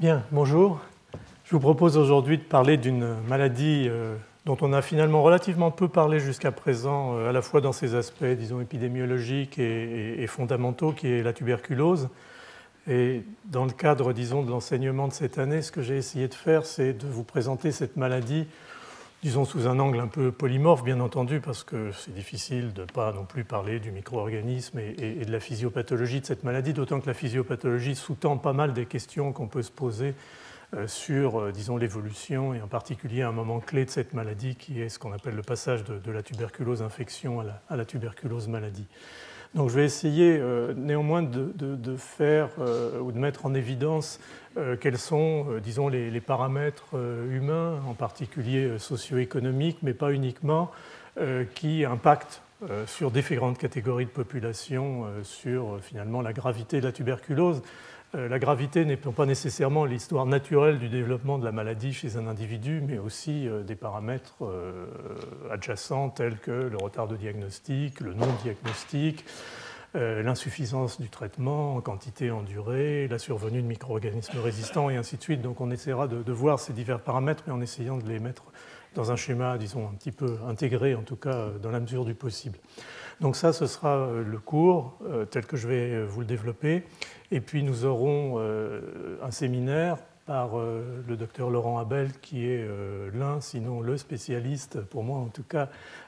Bien, bonjour. Je vous propose aujourd'hui de parler d'une maladie dont on a finalement relativement peu parlé jusqu'à présent, à la fois dans ses aspects, disons, épidémiologiques et fondamentaux, qui est la tuberculose. Et dans le cadre, disons, de l'enseignement de cette année, ce que j'ai essayé de faire, c'est de vous présenter cette maladie, disons, sous un angle un peu polymorphe, bien entendu, parce que c'est difficile de ne pas non plus parler du micro-organisme et de la physiopathologie de cette maladie, d'autant que la physiopathologie sous-tend pas mal des questions qu'on peut se poser sur, disons, l'évolution, et en particulier un moment clé de cette maladie, qui est ce qu'on appelle le passage de la tuberculose infection à la tuberculose maladie. Donc je vais essayer néanmoins de faire ou de mettre en évidence quels sont, disons, les paramètres humains, en particulier socio-économiques, mais pas uniquement, qui impactent sur différentes catégories de population sur finalement la gravité de la tuberculose. La gravité n'est pas nécessairement l'histoire naturelle du développement de la maladie chez un individu, mais aussi des paramètres adjacents tels que le retard de diagnostic, le non-diagnostic, l'insuffisance du traitement en quantité en durée, la survenue de micro-organismes résistants et ainsi de suite. Donc on essaiera de voir ces divers paramètres, mais en essayant de les mettre dans un schéma, disons, un petit peu intégré, en tout cas dans la mesure du possible. Donc ça, ce sera le cours tel que je vais vous le développer. Et puis nous aurons un séminaire par le docteur Laurent Abel, qui est l'un, sinon le spécialiste, pour moi en tout cas,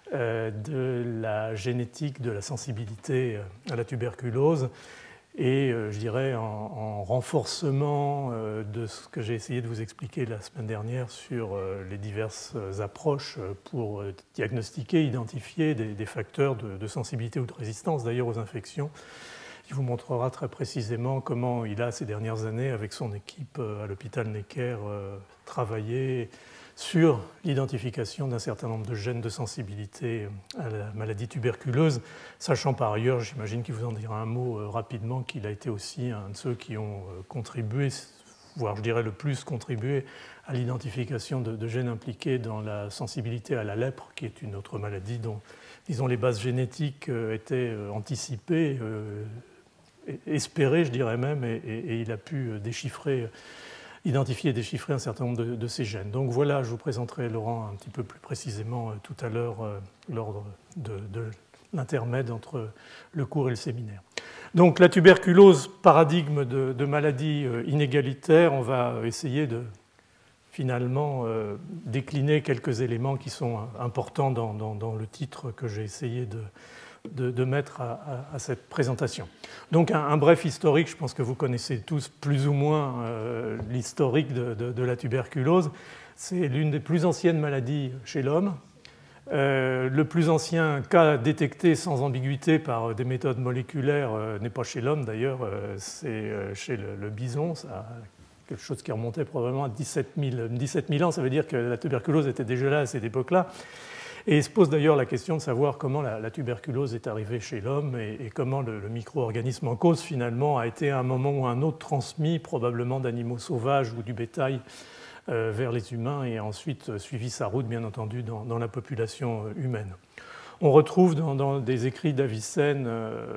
de la génétique de la sensibilité à la tuberculose. Et je dirais en renforcement de ce que j'ai essayé de vous expliquer la semaine dernière sur les diverses approches pour diagnostiquer, identifier des facteurs de sensibilité ou de résistance d'ailleurs aux infections. Il vous montrera très précisément comment il a, ces dernières années, avec son équipe à l'hôpital Necker, travaillé sur l'identification d'un certain nombre de gènes de sensibilité à la maladie tuberculeuse, sachant par ailleurs, j'imagine qu'il vous en dira un mot rapidement, qu'il a été aussi un de ceux qui ont contribué, voire je dirais le plus contribué, à l'identification de gènes impliqués dans la sensibilité à la lèpre, qui est une autre maladie dont, disons, les bases génétiques étaient anticipées, espérées, je dirais même, et il a pu identifier et déchiffrer un certain nombre de ces gènes. Donc voilà, je vous présenterai, Laurent, un petit peu plus précisément tout à l'heure lors de l'intermède entre le cours et le séminaire. Donc la tuberculose, paradigme de maladie inégalitaire, on va essayer de finalement décliner quelques éléments qui sont importants dans le titre que j'ai essayé de mettre à cette présentation. Donc un bref historique, je pense que vous connaissez tous plus ou moins l'historique de la tuberculose. C'est l'une des plus anciennes maladies chez l'homme. Le plus ancien cas détecté sans ambiguïté par des méthodes moléculaires n'est pas chez l'homme d'ailleurs, c'est chez le bison. Ça, quelque chose qui remontait probablement à 17 000 ans, ça veut dire que la tuberculose était déjà là à cette époque-là. Et il se pose d'ailleurs la question de savoir comment la tuberculose est arrivée chez l'homme et comment le micro-organisme en cause, finalement, a été à un moment ou à un autre transmis, probablement d'animaux sauvages ou du bétail, vers les humains et a ensuite suivi sa route, bien entendu, dans la population humaine. On retrouve dans des écrits d'Avicenne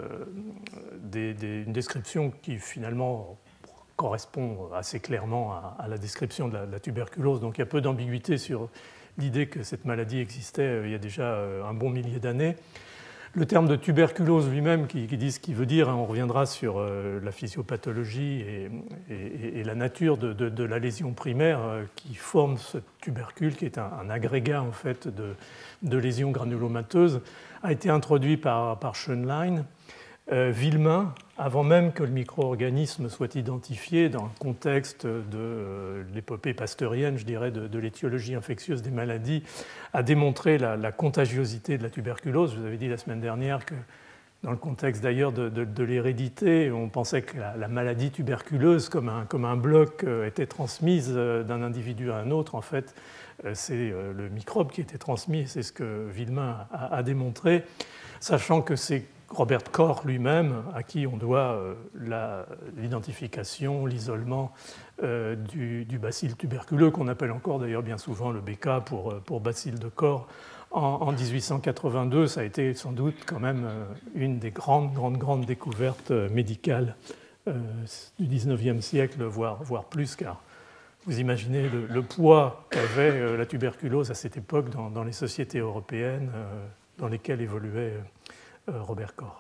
une description qui, finalement, correspond assez clairement à la description de la tuberculose. Donc il y a peu d'ambiguïté sur l'idée que cette maladie existait il y a déjà un bon millier d'années. Le terme de tuberculose lui-même, qui dit ce qu'il veut dire, on reviendra sur la physiopathologie et la nature de la lésion primaire qui forme ce tubercule, qui est un agrégat en fait de lésions granulomateuses, a été introduit par Schönlein. Villemin, avant même que le micro-organisme soit identifié dans le contexte de l'épopée pasteurienne, je dirais, de l'étiologie infectieuse des maladies, a démontré la contagiosité de la tuberculose. Je vous avais dit la semaine dernière que, dans le contexte d'ailleurs de l'hérédité, on pensait que la maladie tuberculeuse, comme un bloc, était transmise d'un individu à un autre. En fait, c'est le microbe qui était transmis, et c'est ce que Villemin a démontré, sachant que c'est Robert Koch lui-même, à qui on doit l'identification, l'isolement du bacille tuberculeux, qu'on appelle encore d'ailleurs bien souvent le BK pour bacille de Koch, en 1882. Ça a été sans doute quand même une des grandes découvertes médicales du XIXe siècle, voire plus, car Vous imaginez le poids qu'avait la tuberculose à cette époque dans les sociétés européennes dans lesquelles évoluait Robert Koch.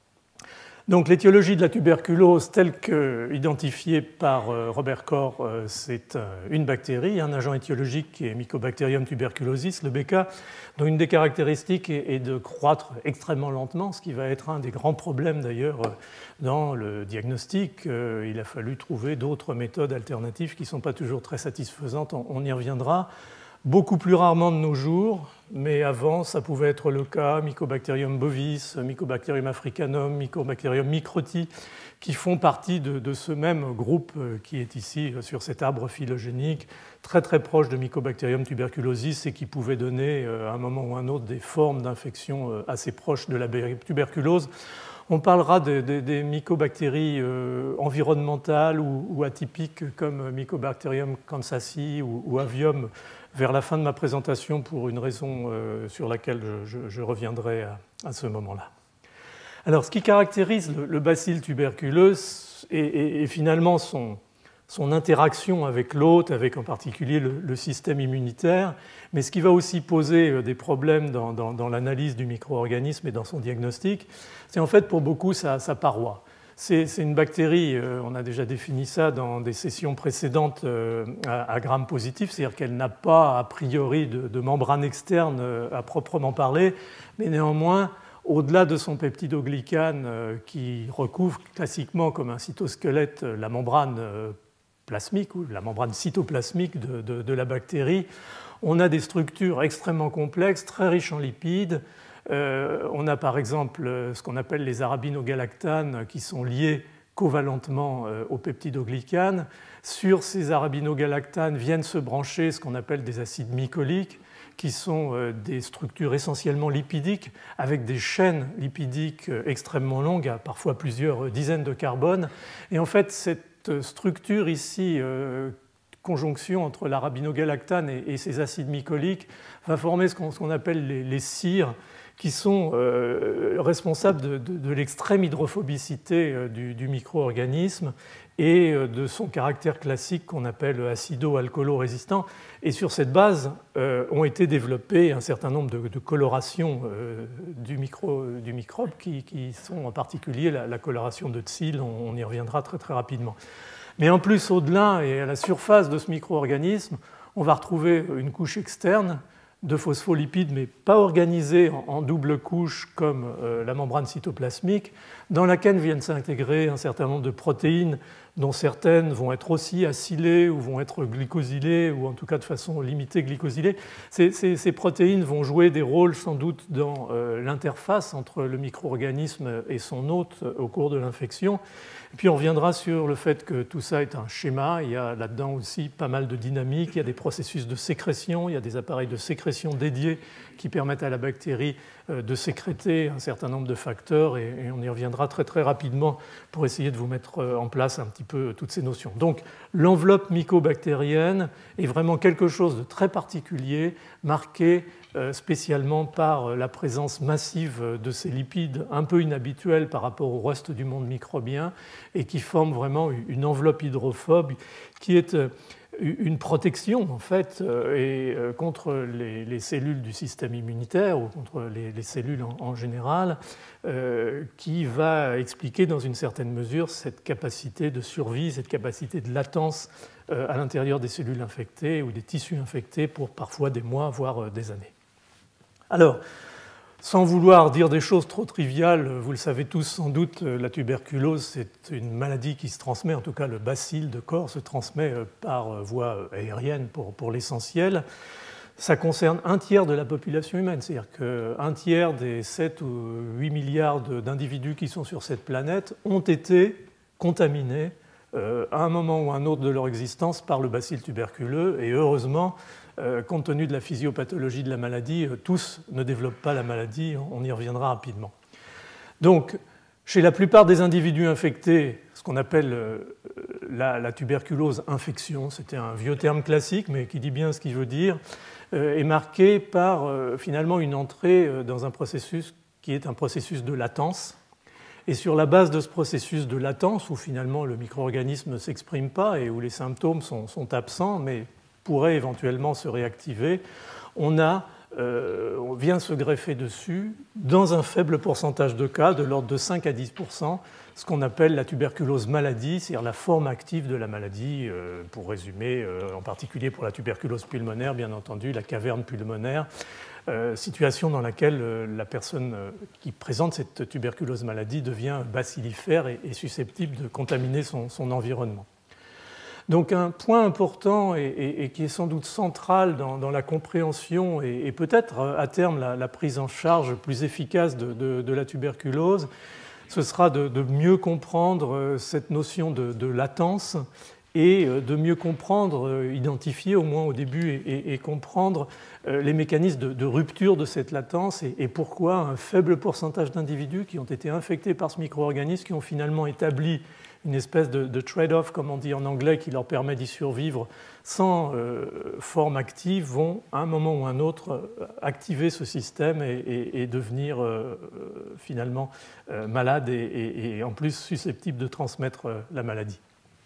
Donc l'étiologie de la tuberculose telle qu'identifiée par Robert Koch, c'est une bactérie, un agent étiologique qui est Mycobacterium tuberculosis, le BK, dont une des caractéristiques est de croître extrêmement lentement, ce qui va être un des grands problèmes d'ailleurs dans le diagnostic. Il a fallu trouver d'autres méthodes alternatives qui ne sont pas toujours très satisfaisantes, on y reviendra. Beaucoup plus rarement de nos jours, mais avant, ça pouvait être le cas, Mycobacterium bovis, Mycobacterium africanum, Mycobacterium microti, qui font partie de ce même groupe qui est ici sur cet arbre phylogénique, très très proche de Mycobacterium tuberculosis et qui pouvait donner à un moment ou à un autre des formes d'infection assez proches de la tuberculose. On parlera des mycobactéries environnementales ou atypiques comme Mycobacterium kansasi ou Avium vers la fin de ma présentation pour une raison sur laquelle je reviendrai à ce moment-là. Alors, ce qui caractérise le bacille tuberculeux et finalement son interaction avec l'hôte, avec en particulier le système immunitaire, mais ce qui va aussi poser des problèmes dans l'analyse du micro-organisme et dans son diagnostic, c'est en fait pour beaucoup sa paroi. C'est une bactérie, on a déjà défini ça dans des sessions précédentes à gram positif, c'est-à-dire qu'elle n'a pas a priori de membrane externe à proprement parler, mais néanmoins, au-delà de son peptidoglycane qui recouvre classiquement comme un cytosquelette la membrane plasmique ou la membrane cytoplasmique de la bactérie, on a des structures extrêmement complexes, très riches en lipides. On a par exemple ce qu'on appelle les arabinogalactanes qui sont liés covalentement au peptidoglycane. Sur ces arabinogalactanes viennent se brancher ce qu'on appelle des acides mycoliques qui sont des structures essentiellement lipidiques avec des chaînes lipidiques extrêmement longues, à parfois plusieurs dizaines de carbones. Et en fait, cette structure ici, conjonction entre l'arabinogalactane et ces acides mycoliques, va former ce qu'on appelle les cires, qui sont responsables de l'extrême hydrophobicité du micro-organisme et de son caractère classique qu'on appelle acido-alcoolo-résistant. Et sur cette base ont été développées un certain nombre de colorations du microbe qui sont en particulier la coloration de Tsil, on y reviendra très très rapidement. Mais en plus, au-delà et à la surface de ce micro-organisme, on va retrouver une couche externe de phospholipides, mais pas organisés en double couche comme la membrane cytoplasmique, dans laquelle viennent s'intégrer un certain nombre de protéines, dont certaines vont être aussi acylées ou vont être glycosylées, ou en tout cas de façon limitée glycosylées. Ces protéines vont jouer des rôles sans doute dans l'interface entre le micro-organisme et son hôte au cours de l'infection. Et puis on reviendra sur le fait que tout ça est un schéma. Il y a là-dedans aussi pas mal de dynamique. Il y a des processus de sécrétion, il y a des appareils de sécrétion dédiés qui permettent à la bactérie de sécréter un certain nombre de facteurs. Et on y reviendra très très rapidement pour essayer de vous mettre en place un petit peu toutes ces notions. Donc l'enveloppe mycobactérienne est vraiment quelque chose de très particulier, marqué spécialement par la présence massive de ces lipides un peu inhabituels par rapport au reste du monde microbien et qui forment vraiment une enveloppe hydrophobe qui est une protection en fait contre les cellules du système immunitaire ou contre les cellules en général, qui va expliquer dans une certaine mesure cette capacité de survie, cette capacité de latence à l'intérieur des cellules infectées ou des tissus infectés pour parfois des mois, voire des années. Alors, sans vouloir dire des choses trop triviales, vous le savez tous sans doute, la tuberculose, c'est une maladie qui se transmet, en tout cas le bacille de Koch se transmet par voie aérienne pour l'essentiel. Ça concerne un tiers de la population humaine, c'est-à-dire qu'un tiers des 7 ou 8 milliards d'individus qui sont sur cette planète ont été contaminés à un moment ou à un autre de leur existence par le bacille tuberculeux, et heureusement, compte tenu de la physiopathologie de la maladie, tous ne développent pas la maladie, on y reviendra rapidement. Donc, chez la plupart des individus infectés, ce qu'on appelle la tuberculose infection, c'était un vieux terme classique, mais qui dit bien ce qu'il veut dire, est marqué par finalement une entrée dans un processus qui est un processus de latence, Et sur la base de ce processus de latence, où finalement le micro-organisme ne s'exprime pas et où les symptômes sont absents, mais pourraient éventuellement se réactiver, on vient se greffer dessus, dans un faible pourcentage de cas, de l'ordre de 5 à 10%, ce qu'on appelle la tuberculose maladie, c'est-à-dire la forme active de la maladie, pour résumer, en particulier pour la tuberculose pulmonaire, bien entendu, la caverne pulmonaire, situation dans laquelle la personne qui présente cette tuberculose maladie devient bacillifère et susceptible de contaminer son environnement. Donc un point important et qui est sans doute central dans la compréhension et peut-être à terme la prise en charge plus efficace de la tuberculose, ce sera de mieux comprendre cette notion de latence et de mieux comprendre, identifier au moins au début et comprendre les mécanismes de rupture de cette latence et pourquoi un faible pourcentage d'individus qui ont été infectés par ce micro-organisme, qui ont finalement établi une espèce de trade-off, comme on dit en anglais, qui leur permet d'y survivre sans forme active, vont à un moment ou à un autre activer ce système et devenir finalement malades et en plus susceptibles de transmettre la maladie.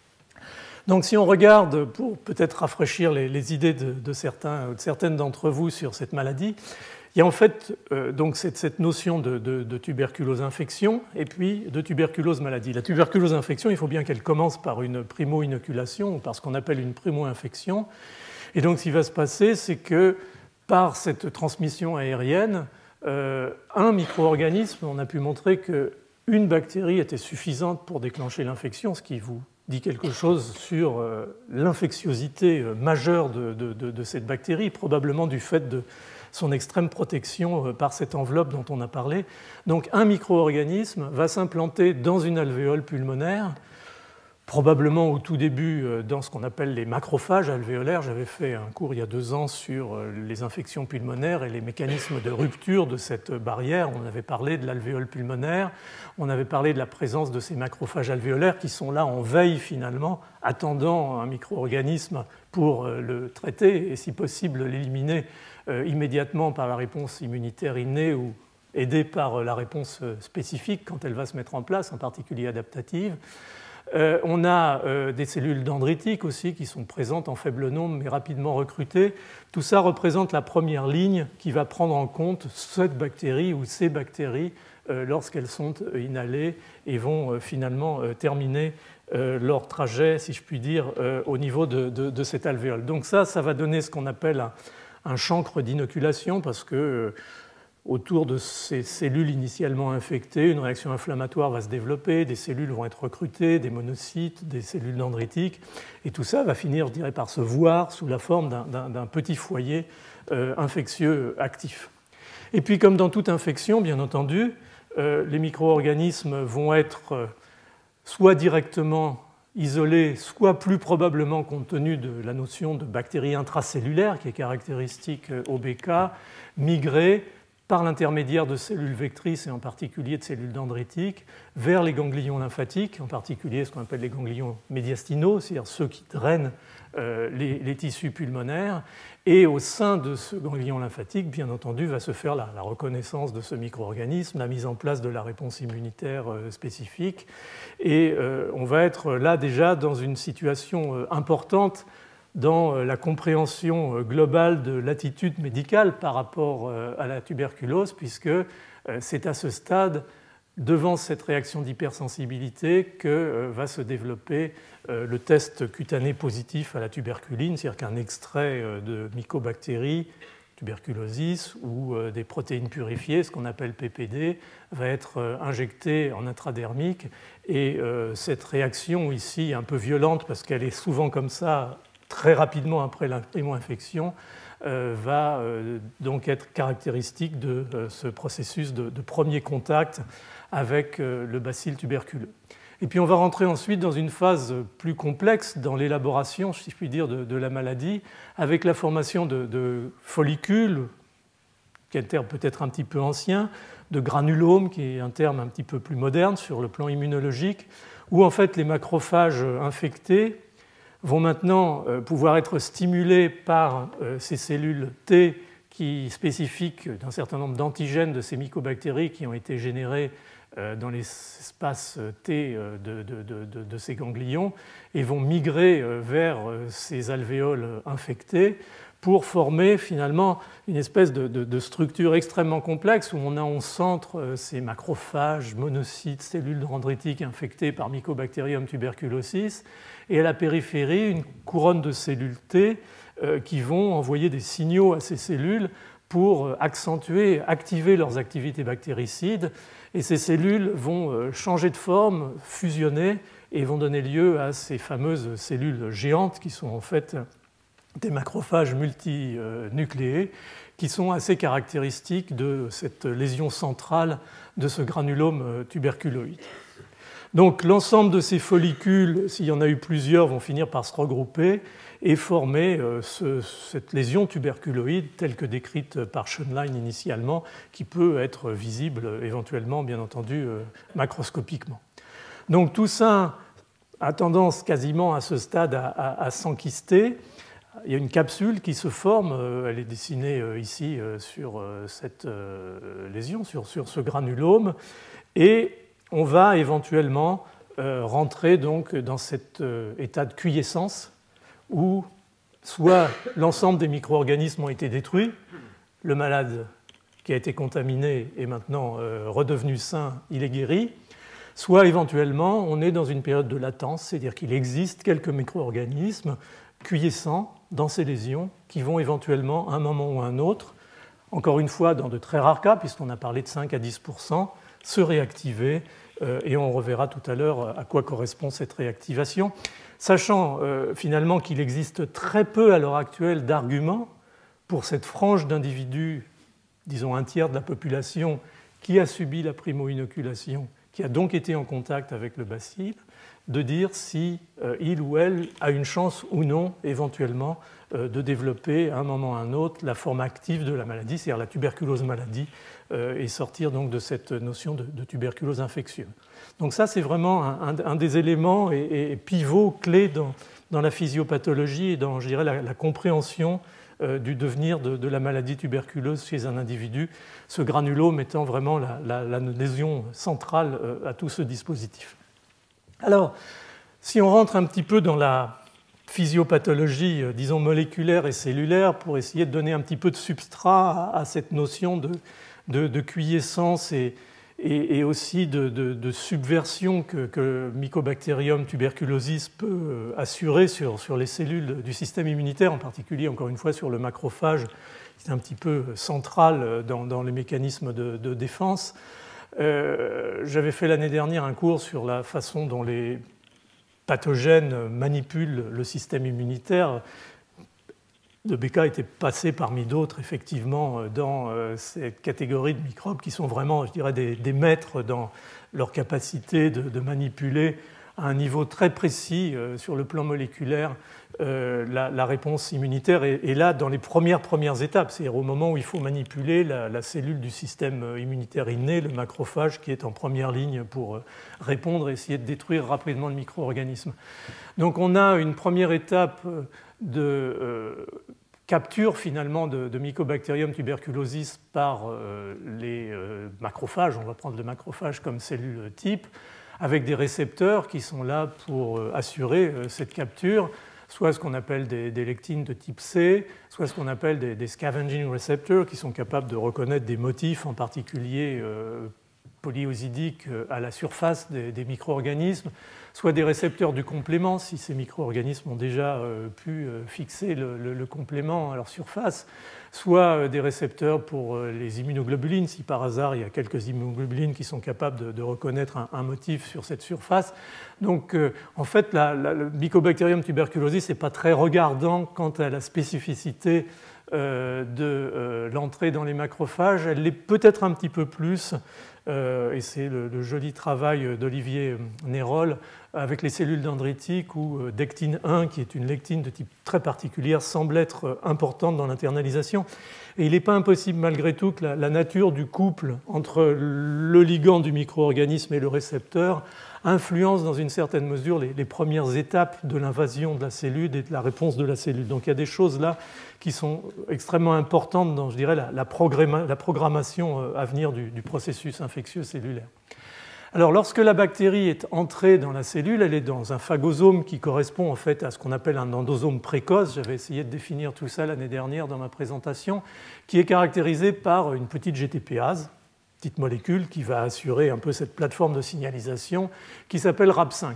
Donc si on regarde, pour peut-être rafraîchir les idées de certaines d'entre vous sur cette maladie, il y a en fait donc cette notion de tuberculose infection et puis de tuberculose maladie. La tuberculose infection, il faut bien qu'elle commence par une primo-inoculation ou par ce qu'on appelle une primo-infection. Et donc ce qui va se passer, c'est que par cette transmission aérienne, un micro-organisme, on a pu montrer qu'une bactérie était suffisante pour déclencher l'infection, ce qui vous dit quelque chose sur l'infectiosité majeure de cette bactérie, probablement du fait de son extrême protection par cette enveloppe dont on a parlé. Donc un micro-organisme va s'implanter dans une alvéole pulmonaire, probablement au tout début dans ce qu'on appelle les macrophages alvéolaires. J'avais fait un cours il y a 2 ans sur les infections pulmonaires et les mécanismes de rupture de cette barrière. On avait parlé de l'alvéole pulmonaire, on avait parlé de la présence de ces macrophages alvéolaires qui sont là en veille finalement, attendant un micro-organisme pour le traiter et si possible l'éliminer immédiatement par la réponse immunitaire innée ou aidée par la réponse spécifique quand elle va se mettre en place, en particulier adaptative. On a des cellules dendritiques aussi qui sont présentes en faible nombre mais rapidement recrutées. Tout ça représente la première ligne qui va prendre en compte cette bactérie ou ces bactéries lorsqu'elles sont inhalées et vont finalement terminer leur trajet, si je puis dire, au niveau de cette alvéole. Donc ça va donner ce qu'on appelle un chancre d'inoculation parce que autour de ces cellules initialement infectées, une réaction inflammatoire va se développer, des cellules vont être recrutées, des monocytes, des cellules dendritiques, et tout ça va finir, je dirais, par se voir sous la forme d'un petit foyer infectieux actif. Et puis, comme dans toute infection, bien entendu, les micro-organismes vont être soit directement isolés, soit plus probablement, compte tenu de la notion de bactéries intracellulaires qui est caractéristique au BK, migrés par l'intermédiaire de cellules vectrices et en particulier de cellules dendritiques vers les ganglions lymphatiques, en particulier ce qu'on appelle les ganglions médiastinaux, c'est-à-dire ceux qui drainent les tissus pulmonaires. Et au sein de ce ganglion lymphatique, bien entendu, va se faire la reconnaissance de ce micro-organisme, la mise en place de la réponse immunitaire spécifique. Et on va être là déjà dans une situation importante dans la compréhension globale de l'attitude médicale par rapport à la tuberculose, puisque c'est à ce stade, devant cette réaction d'hypersensibilité, que va se développer le test cutané positif à la tuberculine, c'est-à-dire qu'un extrait de mycobactéries, tuberculosis ou des protéines purifiées, ce qu'on appelle PPD, va être injecté en intradermique. Et cette réaction ici, un peu violente, parce qu'elle est souvent comme ça, très rapidement après la primo-infection, va donc être caractéristique de ce processus de premier contact avec le bacille tuberculeux. Et puis on va rentrer ensuite dans une phase plus complexe dans l'élaboration, si je puis dire, de la maladie, avec la formation de follicules, qui est un terme peut-être un petit peu ancien, de granulomes, qui est un terme un petit peu plus moderne sur le plan immunologique, où en fait les macrophages infectés vont maintenant pouvoir être stimulés par ces cellules T spécifiques d'un certain nombre d'antigènes de ces mycobactéries qui ont été générés dans l'espace T de ces ganglions et vont migrer vers ces alvéoles infectés pour former finalement une espèce de structure extrêmement complexe où on a en centre ces macrophages, monocytes, cellules dendritiques infectées par Mycobacterium tuberculosis et à la périphérie une couronne de cellules T qui vont envoyer des signaux à ces cellules pour accentuer, activer leurs activités bactéricides. Et ces cellules vont changer de forme, fusionner et vont donner lieu à ces fameuses cellules géantes qui sont en fait des macrophages multinucléés qui sont assez caractéristiques de cette lésion centrale de ce granulome tuberculoïde. Donc l'ensemble de ces follicules, s'il y en a eu plusieurs, vont finir par se regrouper et former cette lésion tuberculoïde telle que décrite par Schoenlein initialement, qui peut être visible éventuellement, bien entendu, macroscopiquement. Donc tout ça a tendance quasiment à ce stade à s'enquister. Il y a une capsule qui se forme, elle est dessinée ici sur cette lésion, sur ce granulome, et on va éventuellement rentrer donc dans cet état de quiescence où soit l'ensemble des micro-organismes ont été détruits, le malade qui a été contaminé est maintenant redevenu sain, il est guéri, soit éventuellement on est dans une période de latence, c'est-à-dire qu'il existe quelques micro-organismes quiescents dans ces lésions qui vont éventuellement, à un moment ou à un autre, encore une fois dans de très rares cas, puisqu'on a parlé de 5 à 10%, se réactiver, et on reverra tout à l'heure à quoi correspond cette réactivation. Sachant finalement qu'il existe très peu à l'heure actuelle d'arguments pour cette frange d'individus, disons un tiers de la population, qui a subi la primo-inoculation, qui a donc été en contact avec le bacille, de dire si il ou elle a une chance ou non, éventuellement, de développer à un moment ou à un autre la forme active de la maladie, c'est-à-dire la tuberculose maladie, et sortir donc de cette notion de tuberculose infectieuse. Donc ça, c'est vraiment un des éléments et pivots clés dans la physiopathologie et dans, je dirais, la compréhension du devenir de la maladie tuberculeuse chez un individu, ce granulome étant vraiment la lésion centrale à tout ce dispositif. Alors, si on rentre un petit peu dans la physiopathologie, disons, moléculaire et cellulaire, pour essayer de donner un petit peu de substrat à cette notion de quiescence et aussi de subversion que Mycobacterium tuberculosis peut assurer sur les cellules du système immunitaire, en particulier, encore une fois, sur le macrophage, qui est un petit peu central dans les mécanismes de défense. J'avais fait l'année dernière un cours sur la façon dont les pathogènes manipulent le système immunitaire. De Becca était passé parmi d'autres, effectivement, dans cette catégorie de microbes qui sont vraiment, je dirais, des maîtres dans leur capacité de manipuler à un niveau très précis sur le plan moléculaire la réponse immunitaire. Et là, dans les premières étapes, c'est-à-dire au moment où il faut manipuler la cellule du système immunitaire inné, le macrophage, qui est en première ligne pour répondre et essayer de détruire rapidement le micro-organisme. Donc on a une première étape de capture finalement de Mycobacterium tuberculosis par les macrophages, on va prendre le macrophage comme cellule type, avec des récepteurs qui sont là pour assurer cette capture, soit ce qu'on appelle des lectines de type C, soit ce qu'on appelle des scavenging receptors qui sont capables de reconnaître des motifs, en particulier polyosidiques, à la surface des micro-organismes, soit des récepteurs du complément, si ces micro-organismes ont déjà pu fixer le complément à leur surface, soit des récepteurs pour les immunoglobulines, si par hasard il y a quelques immunoglobulines qui sont capables de reconnaître un motif sur cette surface. Donc en fait, le Mycobacterium tuberculosis n'est pas très regardant quant à la spécificité de l'entrée dans les macrophages. Elle l'est peut-être un petit peu plus et c'est le joli travail d'Olivier Nérol avec les cellules dendritiques où dectine 1, qui est une lectine de type très particulière, semble être importante dans l'internalisation. Et il n'est pas impossible malgré tout que la nature du couple entre le ligand du micro-organisme et le récepteur influence dans une certaine mesure les premières étapes de l'invasion de la cellule et de la réponse de la cellule. Donc il y a des choses là qui sont extrêmement importantes dans, je dirais, la programmation à venir du processus infectieux cellulaire. Alors lorsque la bactérie est entrée dans la cellule, elle est dans un phagosome qui correspond en fait à ce qu'on appelle un endosome précoce. J'avais essayé de définir tout ça l'année dernière dans ma présentation, qui est caractérisé par une petite GTPase, petite molécule qui va assurer un peu cette plateforme de signalisation qui s'appelle RAB5.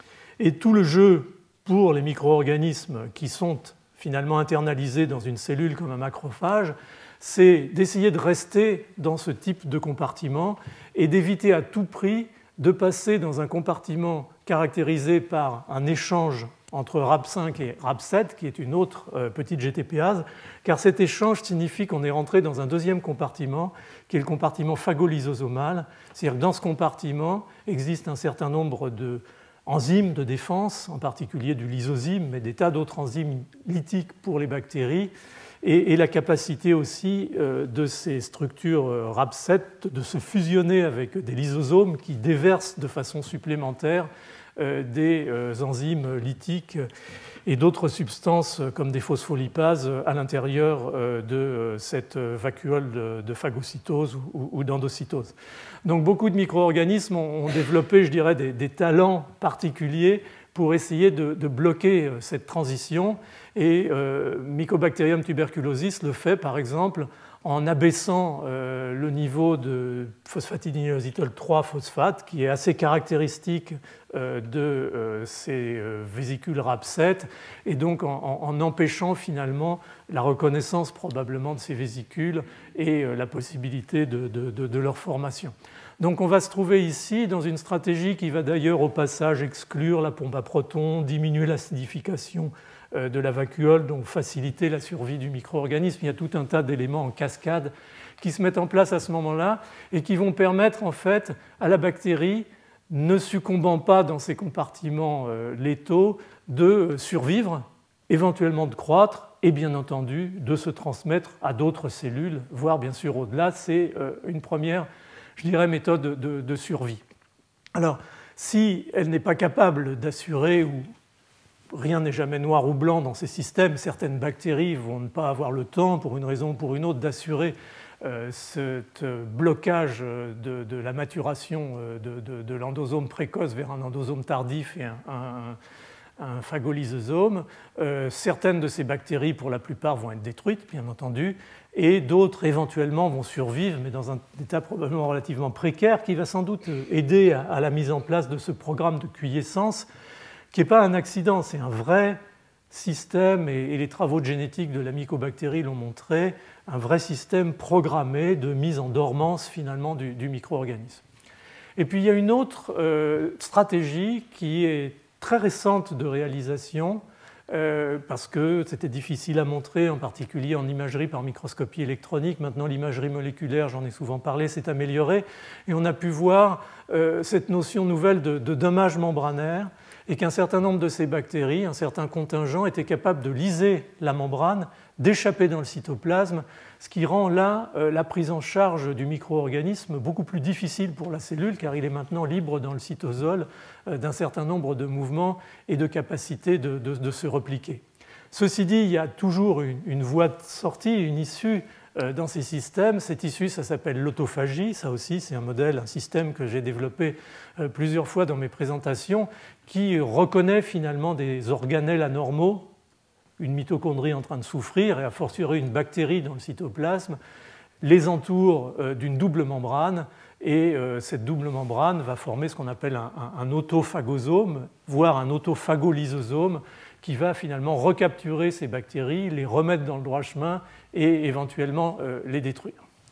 Et tout le jeu pour les micro-organismes qui sont finalement internalisés dans une cellule comme un macrophage, c'est d'essayer de rester dans ce type de compartiment et d'éviter à tout prix de passer dans un compartiment caractérisé par un échange entre RAB5 et RAB7, qui est une autre petite GTPase, car cet échange signifie qu'on est rentré dans un deuxième compartiment, qui est le compartiment phagolysosomal. C'est-à-dire que dans ce compartiment existe un certain nombre d'enzymes de défense, en particulier du lysozyme, mais des tas d'autres enzymes lytiques pour les bactéries, et la capacité aussi de ces structures RAB7 de se fusionner avec des lysosomes qui déversent de façon supplémentaire des enzymes lytiques et d'autres substances comme des phospholipases à l'intérieur de cette vacuole de phagocytose ou d'endocytose. Donc beaucoup de micro-organismes ont développé, je dirais, des talents particuliers pour essayer de bloquer cette transition. Et Mycobacterium tuberculosis le fait, par exemple, en abaissant le niveau de phosphatidylinositol 3-phosphate, qui est assez caractéristique de ces vésicules RAB7, et donc en empêchant finalement la reconnaissance probablement de ces vésicules et la possibilité de leur formation. Donc on va se trouver ici dans une stratégie qui va d'ailleurs au passage exclure la pompe à protons, diminuer l'acidification de la vacuole, donc faciliter la survie du micro-organisme. Il y a tout un tas d'éléments en cascade qui se mettent en place à ce moment-là et qui vont permettre en fait à la bactérie, ne succombant pas dans ces compartiments létaux, de survivre, éventuellement de croître et bien entendu de se transmettre à d'autres cellules, voire bien sûr au-delà. C'est une première, je dirais, méthode de survie. Alors, si elle n'est pas capable d'assurer, ou rien n'est jamais noir ou blanc dans ces systèmes, certaines bactéries vont ne pas avoir le temps, pour une raison ou pour une autre, d'assurer ce blocage de la maturation de l'endosome précoce vers un endosome tardif et un phagolysosome. Certaines de ces bactéries, pour la plupart, vont être détruites, bien entendu, et d'autres, éventuellement, vont survivre, mais dans un état probablement relativement précaire, qui va sans doute aider à la mise en place de ce programme de quiescence, qui n'est pas un accident, c'est un vrai système, et les travaux de génétique de la mycobactérie l'ont montré, un vrai système programmé de mise en dormance, finalement, du micro-organisme. Et puis, il y a une autre stratégie qui est très récente de réalisation, parce que c'était difficile à montrer, en particulier en imagerie par microscopie électronique. Maintenant, l'imagerie moléculaire, j'en ai souvent parlé, s'est améliorée, et on a pu voir cette notion nouvelle de dommage membranaire, et qu'un certain nombre de ces bactéries, un certain contingent, étaient capables de liser la membrane, d'échapper dans le cytoplasme, ce qui rend là la prise en charge du micro-organisme beaucoup plus difficile pour la cellule, car il est maintenant libre dans le cytosol d'un certain nombre de mouvements et de capacités de se repliquer. Ceci dit, il y a toujours une voie de sortie, une issue dans ces systèmes. Cette issue, ça s'appelle l'autophagie. Ça aussi, c'est un modèle, un système que j'ai développé plusieurs fois dans mes présentations, qui reconnaît finalement des organelles anormaux, une mitochondrie en train de souffrir et a fortiori une bactérie dans le cytoplasme, les entoure d'une double membrane, et cette double membrane va former ce qu'on appelle un autophagosome, voire un autophagolysosome, qui va finalement recapturer ces bactéries, les remettre dans le droit chemin et éventuellement les détruire.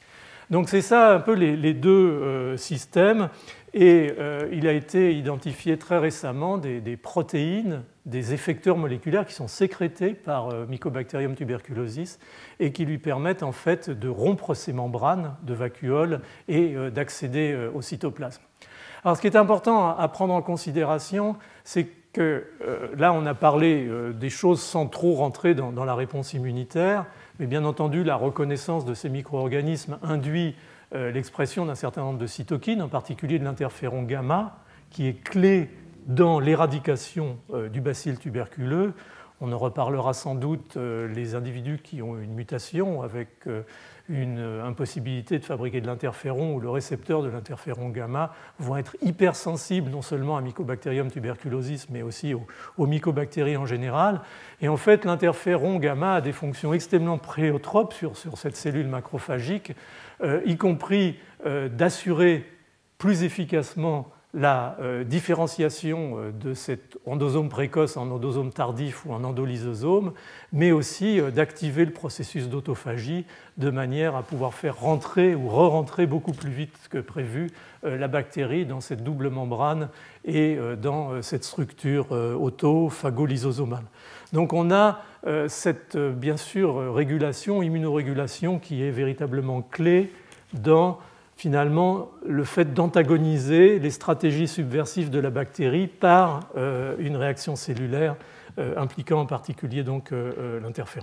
Donc c'est ça un peu les deux systèmes. Et il a été identifié très récemment des protéines, des effecteurs moléculaires qui sont sécrétés par Mycobacterium tuberculosis et qui lui permettent en fait de rompre ces membranes de vacuoles et d'accéder au cytoplasme. Alors ce qui est important à prendre en considération, c'est que là on a parlé des choses sans trop rentrer dans la réponse immunitaire, mais bien entendu la reconnaissance de ces micro-organismes induit l'expression d'un certain nombre de cytokines, en particulier de l'interféron gamma, qui est clé dans l'éradication du bacille tuberculeux. On en reparlera sans doute les individus qui ont une mutation avec une impossibilité de fabriquer de l'interféron ou le récepteur de l'interféron gamma vont être hypersensibles non seulement à Mycobacterium tuberculosis mais aussi aux mycobactéries en général. Et en fait, l'interféron gamma a des fonctions extrêmement pléiotropes sur cette cellule macrophagique, y compris d'assurer plus efficacement la différenciation de cet endosome précoce en endosome tardif ou en endolysosome, mais aussi d'activer le processus d'autophagie de manière à pouvoir faire rentrer ou re-rentrer beaucoup plus vite que prévu la bactérie dans cette double membrane et dans cette structure autophago-lysosomale. Donc on a cette, bien sûr, régulation, immunorégulation qui est véritablement clé dans finalement le fait d'antagoniser les stratégies subversives de la bactérie par une réaction cellulaire impliquant en particulier donc l'interféron.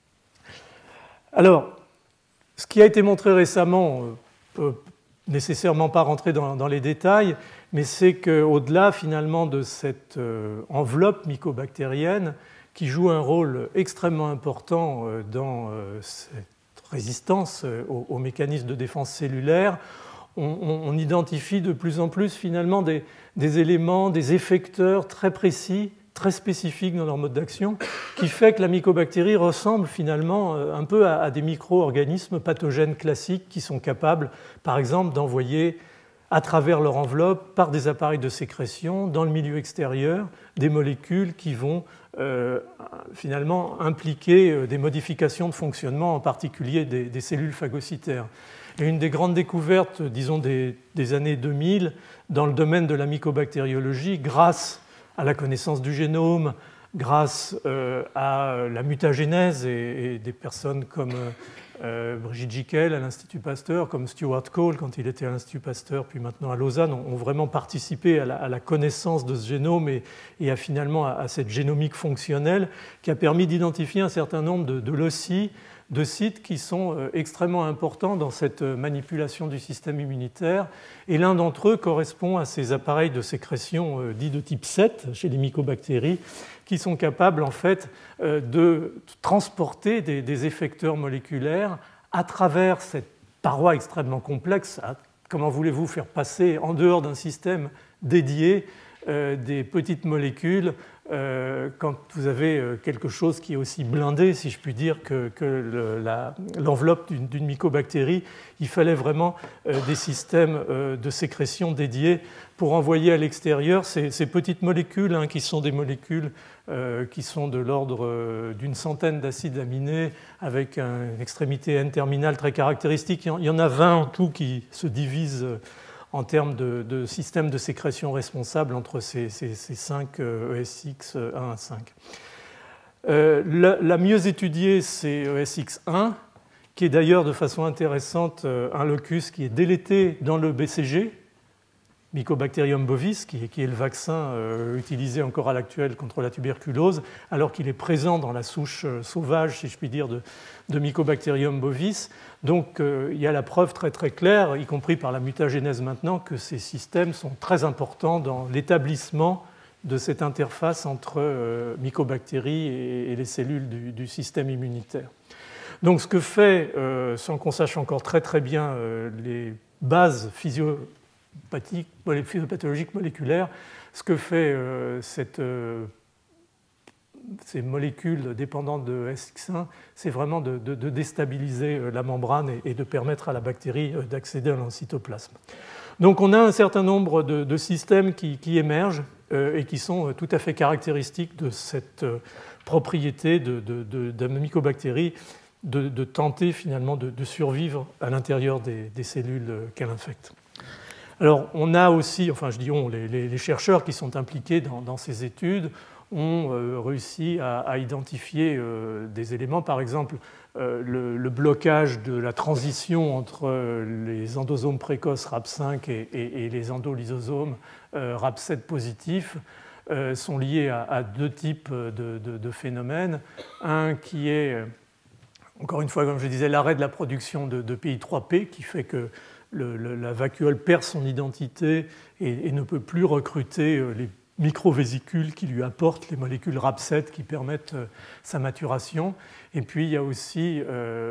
Alors, ce qui a été montré récemment ne peut nécessairement pas rentrer dans les détails, mais c'est qu'au-delà finalement de cette enveloppe mycobactérienne qui joue un rôle extrêmement important dans cette résistance aux mécanismes de défense cellulaire, on identifie de plus en plus finalement des éléments, des effecteurs très précis, très spécifiques dans leur mode d'action, qui fait que la mycobactérie ressemble finalement un peu à des micro-organismes pathogènes classiques qui sont capables, par exemple, d'envoyer à travers leur enveloppe, par des appareils de sécrétion, dans le milieu extérieur, des molécules qui vont finalement impliquer des modifications de fonctionnement, en particulier des cellules phagocytaires. Et une des grandes découvertes, disons, des années 2000 dans le domaine de la mycobactériologie, grâce à la connaissance du génome, grâce à la mutagénèse et des personnes comme Brigitte Gickel à l'Institut Pasteur, comme Stuart Cole quand il était à l'Institut Pasteur, puis maintenant à Lausanne, ont vraiment participé à la connaissance de ce génome et finalement à cette génomique fonctionnelle qui a permis d'identifier un certain nombre de loci, de sites qui sont extrêmement importants dans cette manipulation du système immunitaire. Et l'un d'entre eux correspond à ces appareils de sécrétion dits de type 7 chez les mycobactéries, qui sont capables en fait de transporter des effecteurs moléculaires à travers cette paroi extrêmement complexe. Comment voulez-vous faire passer en dehors d'un système dédié des petites molécules quand vous avez quelque chose qui est aussi blindé, si je puis dire, que l'enveloppe d'une mycobactérie? Il fallait vraiment des systèmes de sécrétion dédiés pour envoyer à l'extérieur ces petites molécules, qui sont des molécules qui sont de l'ordre d'une centaine d'acides aminés avec une extrémité N-terminale très caractéristique. Il y en a 20 en tout qui se divisent en termes de systèmes de sécrétion responsables entre ces 5 ESX1 à 5. La mieux étudiée, c'est ESX1, qui est d'ailleurs de façon intéressante un locus qui est délété dans le BCG, Mycobacterium bovis, qui est le vaccin utilisé encore à l'actuel contre la tuberculose, alors qu'il est présent dans la souche sauvage, si je puis dire, de Mycobacterium bovis. Donc il y a la preuve très très claire, y compris par la mutagénèse maintenant, que ces systèmes sont très importants dans l'établissement de cette interface entre mycobactéries et les cellules du système immunitaire. Donc ce que fait, sans qu'on sache encore très très bien les bases physiopathologiques moléculaires, ce que fait ces molécules dépendantes de SX1, c'est vraiment de déstabiliser la membrane et de permettre à la bactérie d'accéder à l'cytoplasme. Donc on a un certain nombre de systèmes qui émergent et qui sont tout à fait caractéristiques de cette propriété de mycobactéries de tenter finalement de survivre à l'intérieur des cellules qu'elle infecte. Alors on a aussi, enfin je dis on, les chercheurs qui sont impliqués dans ces études ont réussi à identifier des éléments, par exemple le blocage de la transition entre les endosomes précoces RAP5 et les endolysosomes RAP7 positifs sont liés à deux types de phénomènes. Un qui est, encore une fois, comme je disais, l'arrêt de la production de PI3P qui fait que la vacuole perd son identité et ne peut plus recruter les microvésicules qui lui apportent les molécules RAP7 qui permettent sa maturation. Et puis il y a aussi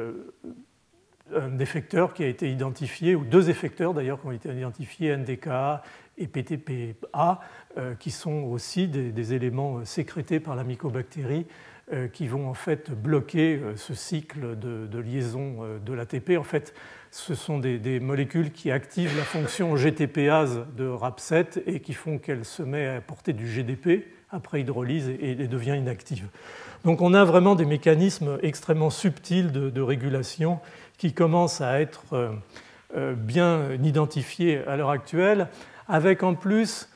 un effecteur qui a été identifié, ou deux effecteurs d'ailleurs qui ont été identifiés, NDKA et PTPA, qui sont aussi des éléments sécrétés par la mycobactérie qui vont en fait bloquer ce cycle de liaison de l'ATP. En fait, ce sont des molécules qui activent la fonction GTPase de RAP7 et qui font qu'elle se met à apporter du GDP après hydrolyse et devient inactive. Donc on a vraiment des mécanismes extrêmement subtils de régulation qui commencent à être bien identifiés à l'heure actuelle, avec en plus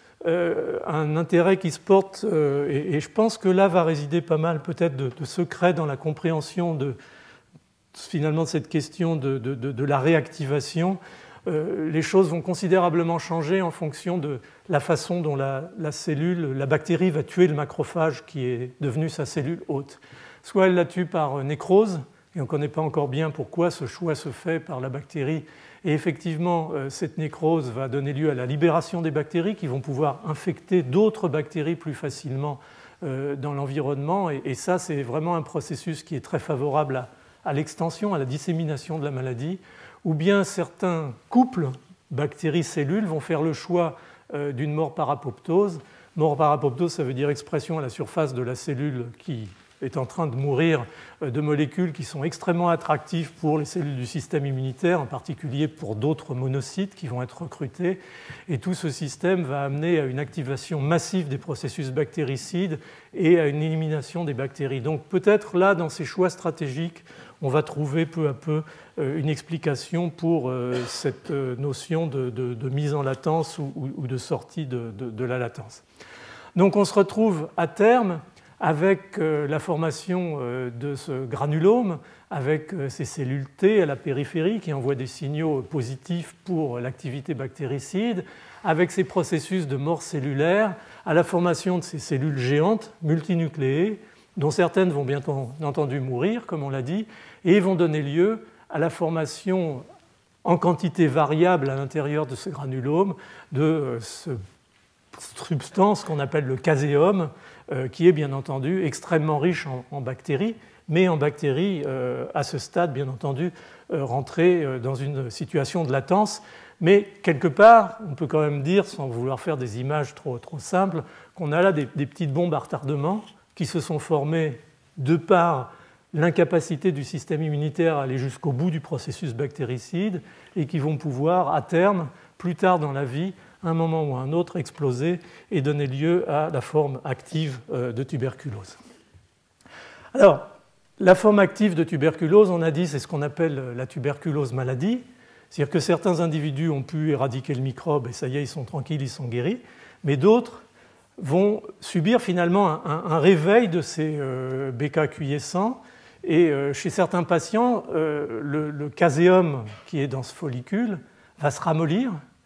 un intérêt qui se porte, et je pense que là va résider pas mal peut-être de secret dans la compréhension finalement de cette question de la réactivation. Les choses vont considérablement changer en fonction de la façon dont la cellule, la bactérie va tuer le macrophage qui est devenu sa cellule hôte. Soit elle la tue par nécrose, et on ne connaît pas encore bien pourquoi ce choix se fait par la bactérie. Et effectivement, cette nécrose va donner lieu à la libération des bactéries qui vont pouvoir infecter d'autres bactéries plus facilement dans l'environnement. Et ça, c'est vraiment un processus qui est très favorable à l'extension, à la dissémination de la maladie. Ou bien certains couples bactéries-cellules vont faire le choix d'une mort par apoptose. Mort par apoptose, ça veut dire expression à la surface de la cellule qui est en train de mourir de molécules qui sont extrêmement attractives pour les cellules du système immunitaire, en particulier pour d'autres monocytes qui vont être recrutés. Et tout ce système va amener à une activation massive des processus bactéricides et à une élimination des bactéries. Donc peut-être là, dans ces choix stratégiques, on va trouver peu à peu une explication pour cette notion de mise en latence ou de sortie de la latence. Donc on se retrouve à terme avec la formation de ce granulome, avec ces cellules T à la périphérie qui envoient des signaux positifs pour l'activité bactéricide, avec ces processus de mort cellulaire, à la formation de ces cellules géantes multinucléées, dont certaines vont bien entendu mourir, comme on l'a dit, et vont donner lieu à la formation en quantité variable à l'intérieur de ce granulome de cette substance qu'on appelle le caséum, qui est bien entendu extrêmement riche en bactéries, mais en bactéries à ce stade, bien entendu, rentrées dans une situation de latence. Mais quelque part, on peut quand même dire, sans vouloir faire des images trop simples, qu'on a là des petites bombes à retardement qui se sont formées de par l'incapacité du système immunitaire à aller jusqu'au bout du processus bactéricide et qui vont pouvoir, à terme, plus tard dans la vie, à un moment ou à un autre, exploser et donner lieu à la forme active de tuberculose. Alors, la forme active de tuberculose, on a dit, c'est ce qu'on appelle la tuberculose maladie. C'est-à-dire que certains individus ont pu éradiquer le microbe et ça y est, ils sont tranquilles, ils sont guéris. Mais d'autres vont subir finalement un réveil de ces BK quiescents. Et chez certains patients, le caséum qui est dans ce follicule va se ramollir.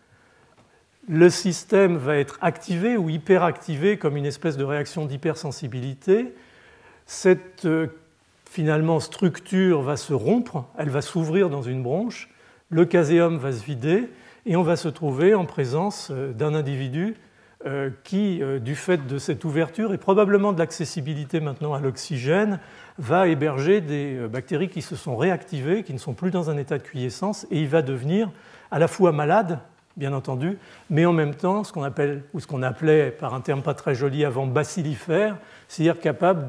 Le système va être activé ou hyperactivé comme une espèce de réaction d'hypersensibilité. Cette finalement structure va se rompre, elle va s'ouvrir dans une bronche, le caséum va se vider et on va se trouver en présence d'un individu qui, du fait de cette ouverture et probablement de l'accessibilité maintenant à l'oxygène, va héberger des bactéries qui se sont réactivées, qui ne sont plus dans un état de quiescence, et il va devenir à la fois malade, bien entendu, mais en même temps ce qu'on appelle, ou ce qu'on appelait par un terme pas très joli avant, bacillifère, c'est-à-dire capable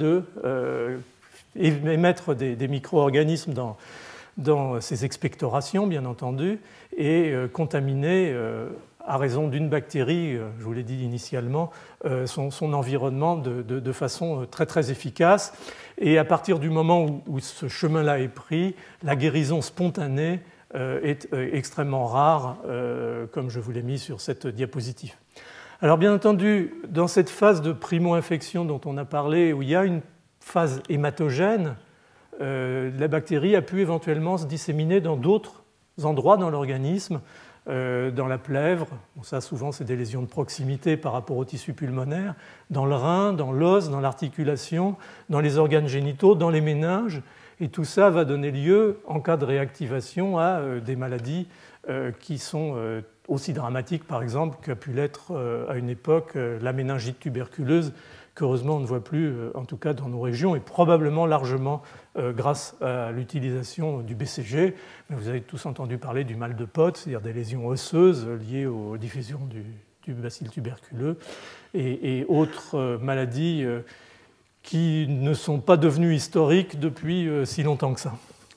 d'émettre des micro-organismes dans ces expectorations, bien entendu, et contaminer à raison d'une bactérie, je vous l'ai dit initialement, son environnement de façon très très efficace. Et à partir du moment où ce chemin-là est pris, la guérison spontanée est extrêmement rare, comme je vous l'ai mis sur cette diapositive. Alors bien entendu, dans cette phase de primo-infection dont on a parlé, où il y a une phase hématogène, la bactérie a pu éventuellement se disséminer dans d'autres endroits dans l'organisme, dans la plèvre, bon, ça souvent c'est des lésions de proximité par rapport au tissu pulmonaire, dans le rein, dans l'os, dans l'articulation, dans les organes génitaux, dans les méninges, et tout ça va donner lieu, en cas de réactivation, à des maladies qui sont aussi dramatiques, par exemple, qu'a pu l'être à une époque la méningite tuberculeuse, qu'heureusement on ne voit plus, en tout cas dans nos régions, et probablement largement grâce à l'utilisation du BCG. Mais vous avez tous entendu parler du mal de Potte, c'est-à-dire des lésions osseuses liées aux diffusions du bacille tuberculeux et autres maladies qui ne sont pas devenues historiques depuis si longtemps que ça.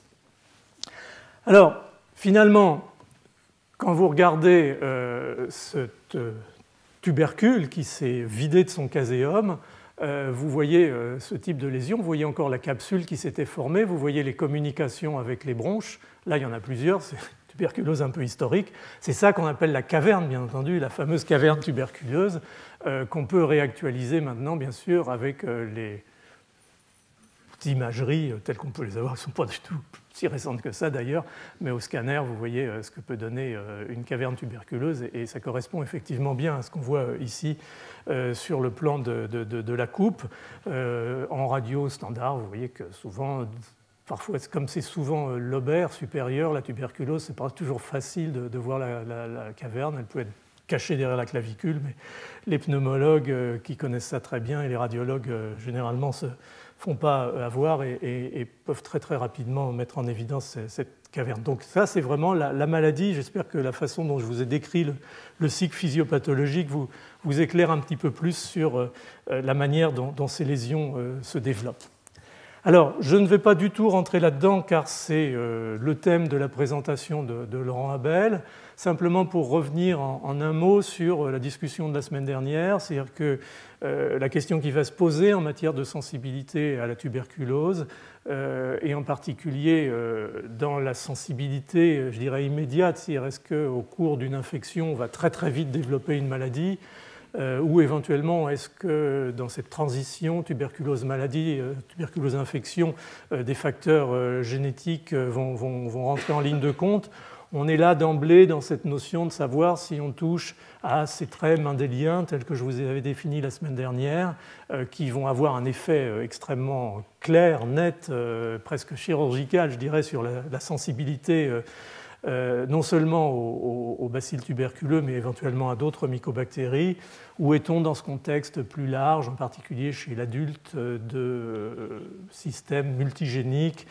Alors, finalement, quand vous regardez ce tubercule qui s'est vidé de son caséum, vous voyez ce type de lésion, vous voyez encore la capsule qui s'était formée, vous voyez les communications avec les bronches. Là, il y en a plusieurs, c'est une tuberculose un peu historique. C'est ça qu'on appelle la caverne, bien entendu, la fameuse caverne tuberculeuse, qu'on peut réactualiser maintenant, bien sûr, avec les imageries telles qu'on peut les avoir, qui ne sont pas du tout si récentes que ça d'ailleurs, mais au scanner, vous voyez ce que peut donner une caverne tuberculeuse, et ça correspond effectivement bien à ce qu'on voit ici sur le plan de la coupe. En radio standard, vous voyez que souvent, parfois, comme c'est souvent lobaire supérieur, la tuberculose, c'est pas toujours facile de voir la caverne, elle peut être cachée derrière la clavicule, mais les pneumologues qui connaissent ça très bien et les radiologues généralement se font pas avoir et peuvent très très rapidement mettre en évidence cette caverne. Donc ça, c'est vraiment la maladie. J'espère que la façon dont je vous ai décrit le cycle physiopathologique vous éclaire un petit peu plus sur la manière dont ces lésions se développent. Alors, je ne vais pas du tout rentrer là-dedans car c'est le thème de la présentation de Laurent Abel. Simplement pour revenir en un mot sur la discussion de la semaine dernière, c'est-à-dire que la question qui va se poser en matière de sensibilité à la tuberculose, et en particulier dans la sensibilité, je dirais, immédiate, c'est-à-dire est-ce qu'au cours d'une infection, on va très très vite développer une maladie, ou éventuellement est-ce que dans cette transition tuberculose-maladie, tuberculose-infection, des facteurs génétiques vont rentrer en ligne de compte. On est là d'emblée dans cette notion de savoir si on touche à ces traits mendéliens tels que je vous avais définis la semaine dernière, qui vont avoir un effet extrêmement clair, net, presque chirurgical, je dirais, sur la sensibilité non seulement au bacille tuberculeux, mais éventuellement à d'autres mycobactéries. Où est-on dans ce contexte plus large, en particulier chez l'adulte, de systèmes multigéniques?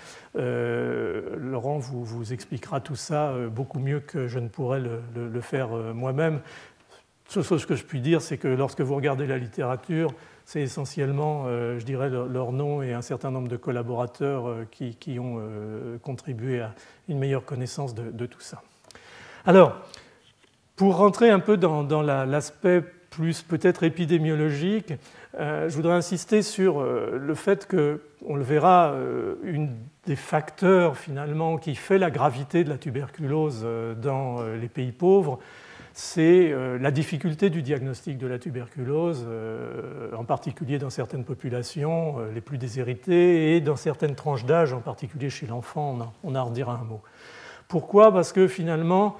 Laurent vous expliquera tout ça beaucoup mieux que je ne pourrais le faire moi-même. La seule chose que je puis dire, c'est que lorsque vous regardez la littérature, c'est essentiellement, je dirais, leur nom et un certain nombre de collaborateurs qui ont contribué à une meilleure connaissance de tout ça. Alors, pour rentrer un peu dans l'aspect plus peut-être épidémiologique, je voudrais insister sur le fait que, on le verra, une des facteurs finalement qui fait la gravité de la tuberculose dans les pays pauvres, c'est la difficulté du diagnostic de la tuberculose, en particulier dans certaines populations les plus déshéritées et dans certaines tranches d'âge, en particulier chez l'enfant, on en redira un mot. Pourquoi? Parce que finalement,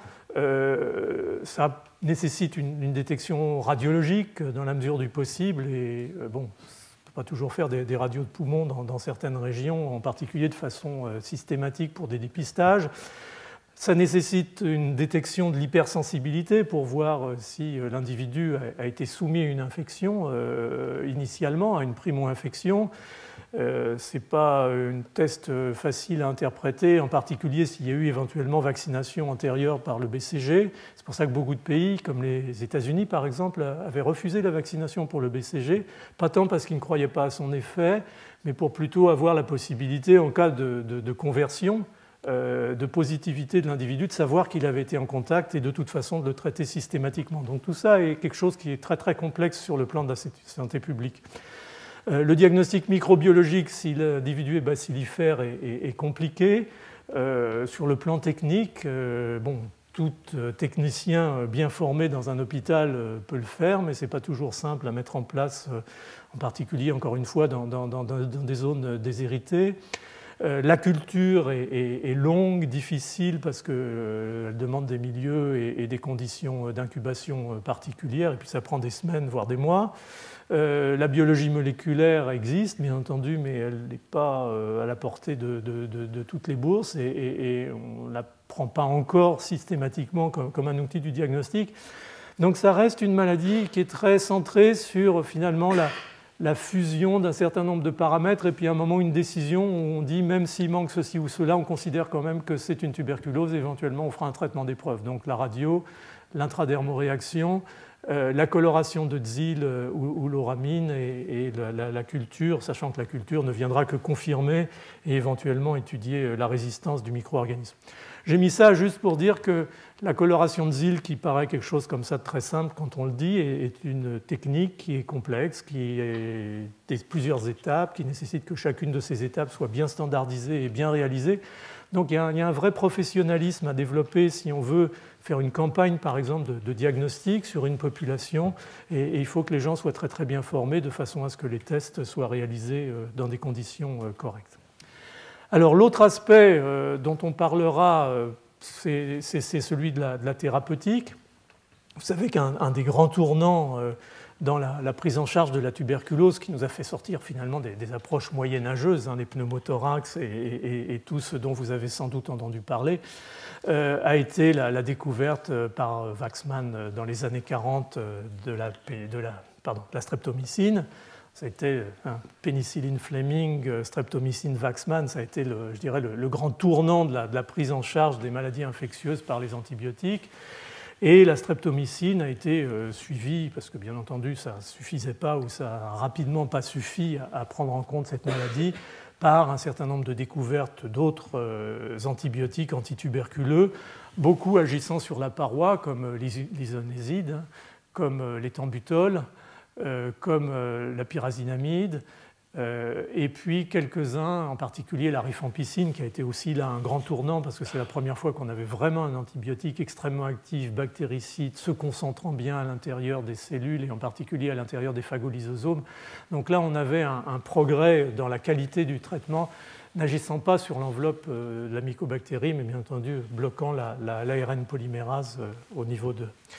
ça nécessite une détection radiologique dans la mesure du possible et bon, on ne peut pas toujours faire des radios de poumons dans certaines régions, en particulier de façon systématique pour des dépistages. Ça nécessite une détection de l'hypersensibilité pour voir si l'individu a été soumis à une infection initialement, à une primo-infection. Ce n'est pas un test facile à interpréter, en particulier s'il y a eu éventuellement vaccination antérieure par le BCG. C'est pour ça que beaucoup de pays, comme les États-Unis par exemple, avaient refusé la vaccination pour le BCG, pas tant parce qu'ils ne croyaient pas à son effet, mais pour plutôt avoir la possibilité, en cas de conversion de positivité de l'individu, de savoir qu'il avait été en contact et de toute façon de le traiter systématiquement. Donc tout ça est quelque chose qui est très très complexe sur le plan de la santé publique. Le diagnostic microbiologique, si l'individu est bacillifère, est compliqué. Sur le plan technique, tout technicien bien formé dans un hôpital peut le faire, mais ce n'est pas toujours simple à mettre en place, en particulier, encore une fois, dans des zones déshéritées. La culture est longue, difficile, parce qu'elle demande des milieux et des conditions d'incubation particulières, et puis ça prend des semaines, voire des mois. La biologie moléculaire existe, bien entendu, mais elle n'est pas à la portée de toutes les bourses, et on ne la prend pas encore systématiquement comme un outil du diagnostic. Donc ça reste une maladie qui est très centrée sur, finalement, la fusion d'un certain nombre de paramètres, et puis à un moment une décision où on dit même s'il manque ceci ou cela, on considère quand même que c'est une tuberculose, éventuellement on fera un traitement d'épreuve. Donc la radio, l'intradermoréaction, la coloration de Dzil ou l'auramine et la culture, sachant que la culture ne viendra que confirmer et éventuellement étudier la résistance du micro-organisme. J'ai mis ça juste pour dire que la coloration de Dzil, qui paraît quelque chose comme ça de très simple quand on le dit, est une technique qui est complexe, qui est plusieurs étapes, qui nécessite que chacune de ces étapes soit bien standardisée et bien réalisée. Donc il y a un vrai professionnalisme à développer si on veut faire une campagne, par exemple, de diagnostic sur une population, et il faut que les gens soient très très bien formés de façon à ce que les tests soient réalisés dans des conditions correctes. Alors l'autre aspect dont on parlera, c'est celui de la thérapeutique. Vous savez qu'un des grands tournants dans la prise en charge de la tuberculose, qui nous a fait sortir finalement des approches moyenâgeuses, les pneumothorax et tout ce dont vous avez sans doute entendu parler, a été la découverte par Waxman dans les années 40 de la streptomycine. Ça a été pénicilline Fleming, streptomycine Waxman, ça a été, je dirais, le grand tournant de la prise en charge des maladies infectieuses par les antibiotiques. Et la streptomycine a été suivie, parce que bien entendu ça ne suffisait pas ou ça n'a rapidement pas suffi à prendre en compte cette maladie, par un certain nombre de découvertes d'autres antibiotiques antituberculeux, beaucoup agissant sur la paroi, comme l'isoniazide, comme l'éthambutol, comme la pyrazinamide, et puis quelques-uns, en particulier la rifampicine, qui a été aussi là un grand tournant, parce que c'est la première fois qu'on avait vraiment un antibiotique extrêmement actif, bactéricide, se concentrant bien à l'intérieur des cellules, et en particulier à l'intérieur des phagolysosomes. Donc là, on avait un progrès dans la qualité du traitement, n'agissant pas sur l'enveloppe de la mycobactérie, mais bien entendu bloquant l'ARN polymérase au niveau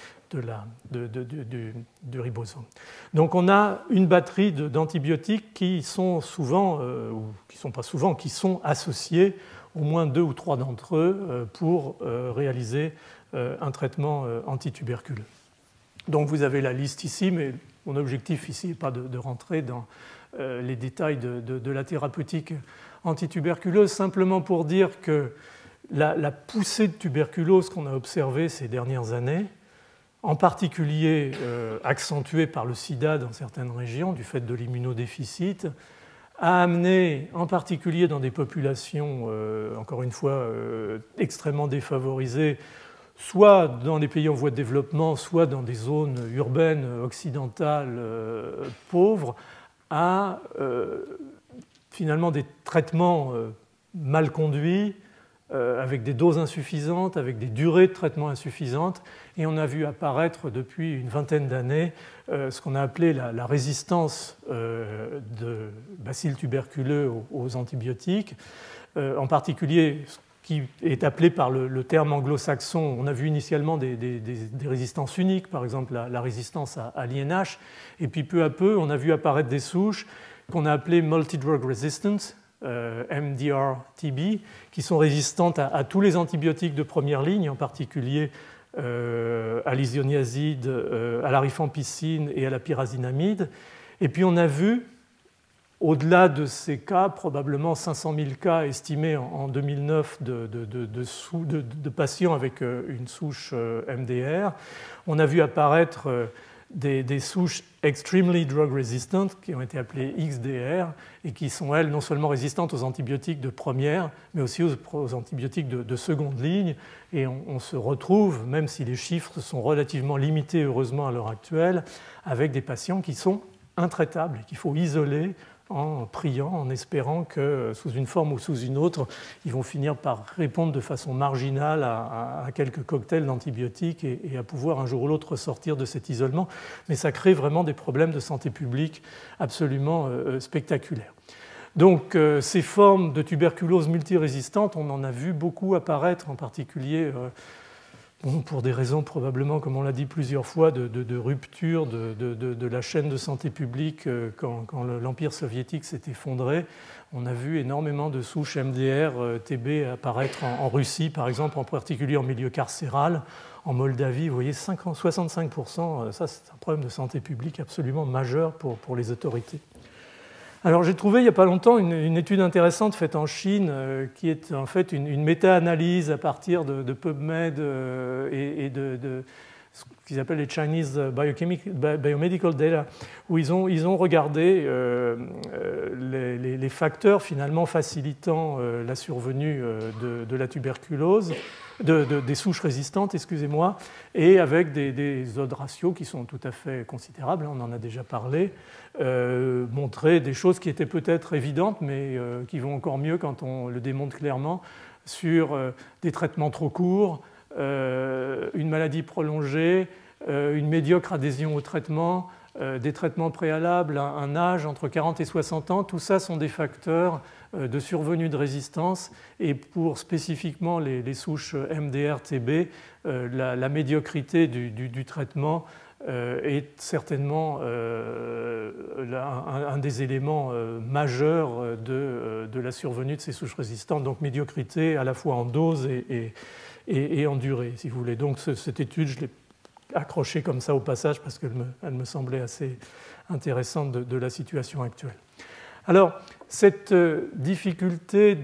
du ribosome. Donc on a une batterie d'antibiotiques qui sont souvent, ou qui ne sont pas souvent, qui sont associés, au moins 2 ou 3 d'entre eux, pour réaliser un traitement antituberculeux. Donc vous avez la liste ici, mais mon objectif ici n'est pas de rentrer dans les détails de la thérapeutique antituberculeuse, simplement pour dire que la poussée de tuberculose qu'on a observée ces dernières années, en particulier accentuée par le sida dans certaines régions du fait de l'immunodéficit, a amené, en particulier dans des populations, encore une fois, extrêmement défavorisées, soit dans les pays en voie de développement, soit dans des zones urbaines occidentales pauvres, à finalement des traitements mal conduits, avec des doses insuffisantes, avec des durées de traitement insuffisantes, et on a vu apparaître depuis une vingtaine d'années ce qu'on a appelé la résistance de bacilles tuberculeux aux antibiotiques, en particulier ce qui est appelé par le terme anglo-saxon. On a vu initialement des résistances uniques, par exemple la résistance à l'INH, et puis peu à peu on a vu apparaître des souches qu'on a appelées multidrug resistance, MDR-TB, qui sont résistantes à tous les antibiotiques de première ligne, en particulier à l'isoniazide, à la rifampicine et à la pyrazinamide. Et puis on a vu, au-delà de ces cas, probablement 500 000 cas estimés en 2009 de patients avec une souche MDR, on a vu apparaître des souches extremely drug resistant, qui ont été appelées XDR, et qui sont, elles, non seulement résistantes aux antibiotiques de première, mais aussi aux antibiotiques de seconde ligne. Et on se retrouve, même si les chiffres sont relativement limités, heureusement, à l'heure actuelle, avec des patients qui sont intraitables et qu'il faut isoler en priant, en espérant que sous une forme ou sous une autre, ils vont finir par répondre de façon marginale à quelques cocktails d'antibiotiques et à pouvoir un jour ou l'autre ressortir de cet isolement. Mais ça crée vraiment des problèmes de santé publique absolument spectaculaires. Donc ces formes de tuberculose multirésistante, on en a vu beaucoup apparaître, en particulier pour des raisons probablement, comme on l'a dit plusieurs fois, de rupture de la chaîne de santé publique quand l'Empire soviétique s'est effondré. On a vu énormément de souches MDR, TB apparaître en Russie, par exemple, en particulier en milieu carcéral. En Moldavie, vous voyez, 65%, ça c'est un problème de santé publique absolument majeur pour les autorités. Alors j'ai trouvé il n'y a pas longtemps une étude intéressante faite en Chine qui est en fait une méta-analyse à partir de PubMed et de ce qu'ils appellent les Chinese Biomedical Data, où ils ont regardé les facteurs finalement facilitant la survenue de la tuberculose, des souches résistantes, excusez-moi, et avec des odds ratios qui sont tout à fait considérables, on en a déjà parlé, montrer des choses qui étaient peut-être évidentes, mais qui vont encore mieux quand on le démontre clairement, sur des traitements trop courts, une maladie prolongée, une médiocre adhésion au traitement, des traitements préalables, un âge entre 40 et 60 ans, tout ça sont des facteurs de survenue de résistance. Et pour spécifiquement les souches MDR-TB, la médiocrité du traitement est certainement un des éléments majeurs de la survenue de ces souches résistantes. Donc médiocrité à la fois en dose et en durée, si vous voulez. Donc cette étude, je l'ai accrochée comme ça au passage parce qu'elle me semblait assez intéressante de la situation actuelle. Alors, cette difficulté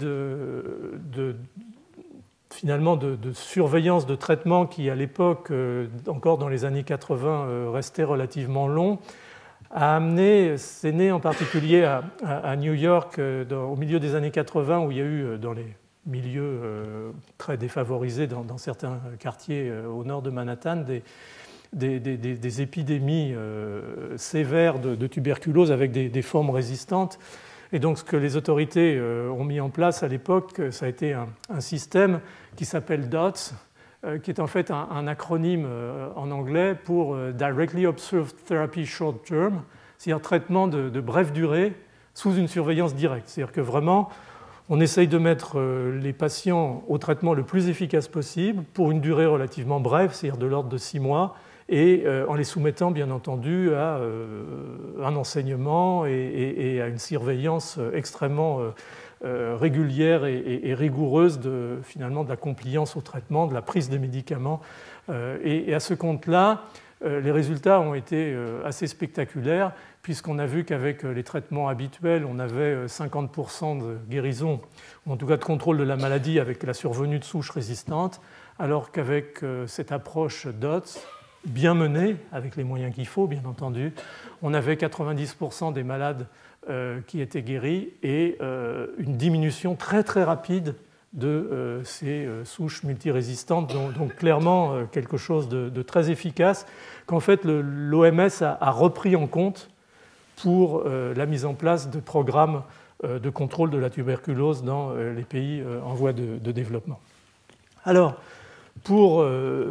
finalement de surveillance de traitement qui, à l'époque, encore dans les années 80, restait relativement long, a amené, c'est né en particulier à New York au milieu des années 80, où il y a eu dans les milieux très défavorisés dans certains quartiers au nord de Manhattan des épidémies sévères de tuberculose avec des formes résistantes. Et donc ce que les autorités ont mis en place à l'époque, ça a été un système qui s'appelle DOTS, qui est en fait un acronyme en anglais pour Directly Observed Therapy Short Term, c'est-à-dire traitement de brève durée sous une surveillance directe. C'est-à-dire que vraiment, on essaye de mettre les patients au traitement le plus efficace possible pour une durée relativement brève, c'est-à-dire de l'ordre de 6 mois, et en les soumettant bien entendu à un enseignement et à une surveillance extrêmement régulière et rigoureuse finalement de la compliance au traitement, de la prise des médicaments. Et à ce compte-là, les résultats ont été assez spectaculaires, puisqu'on a vu qu'avec les traitements habituels, on avait 50% de guérison, ou en tout cas de contrôle de la maladie avec la survenue de souches résistantes, alors qu'avec cette approche DOTS, bien menée, avec les moyens qu'il faut, bien entendu, on avait 90% des malades qui étaient guéris et une diminution très très rapide de ces souches multirésistantes, donc clairement quelque chose de très efficace qu'en fait l'OMS a repris en compte pour la mise en place de programmes de contrôle de la tuberculose dans les pays en voie de développement. Alors, pour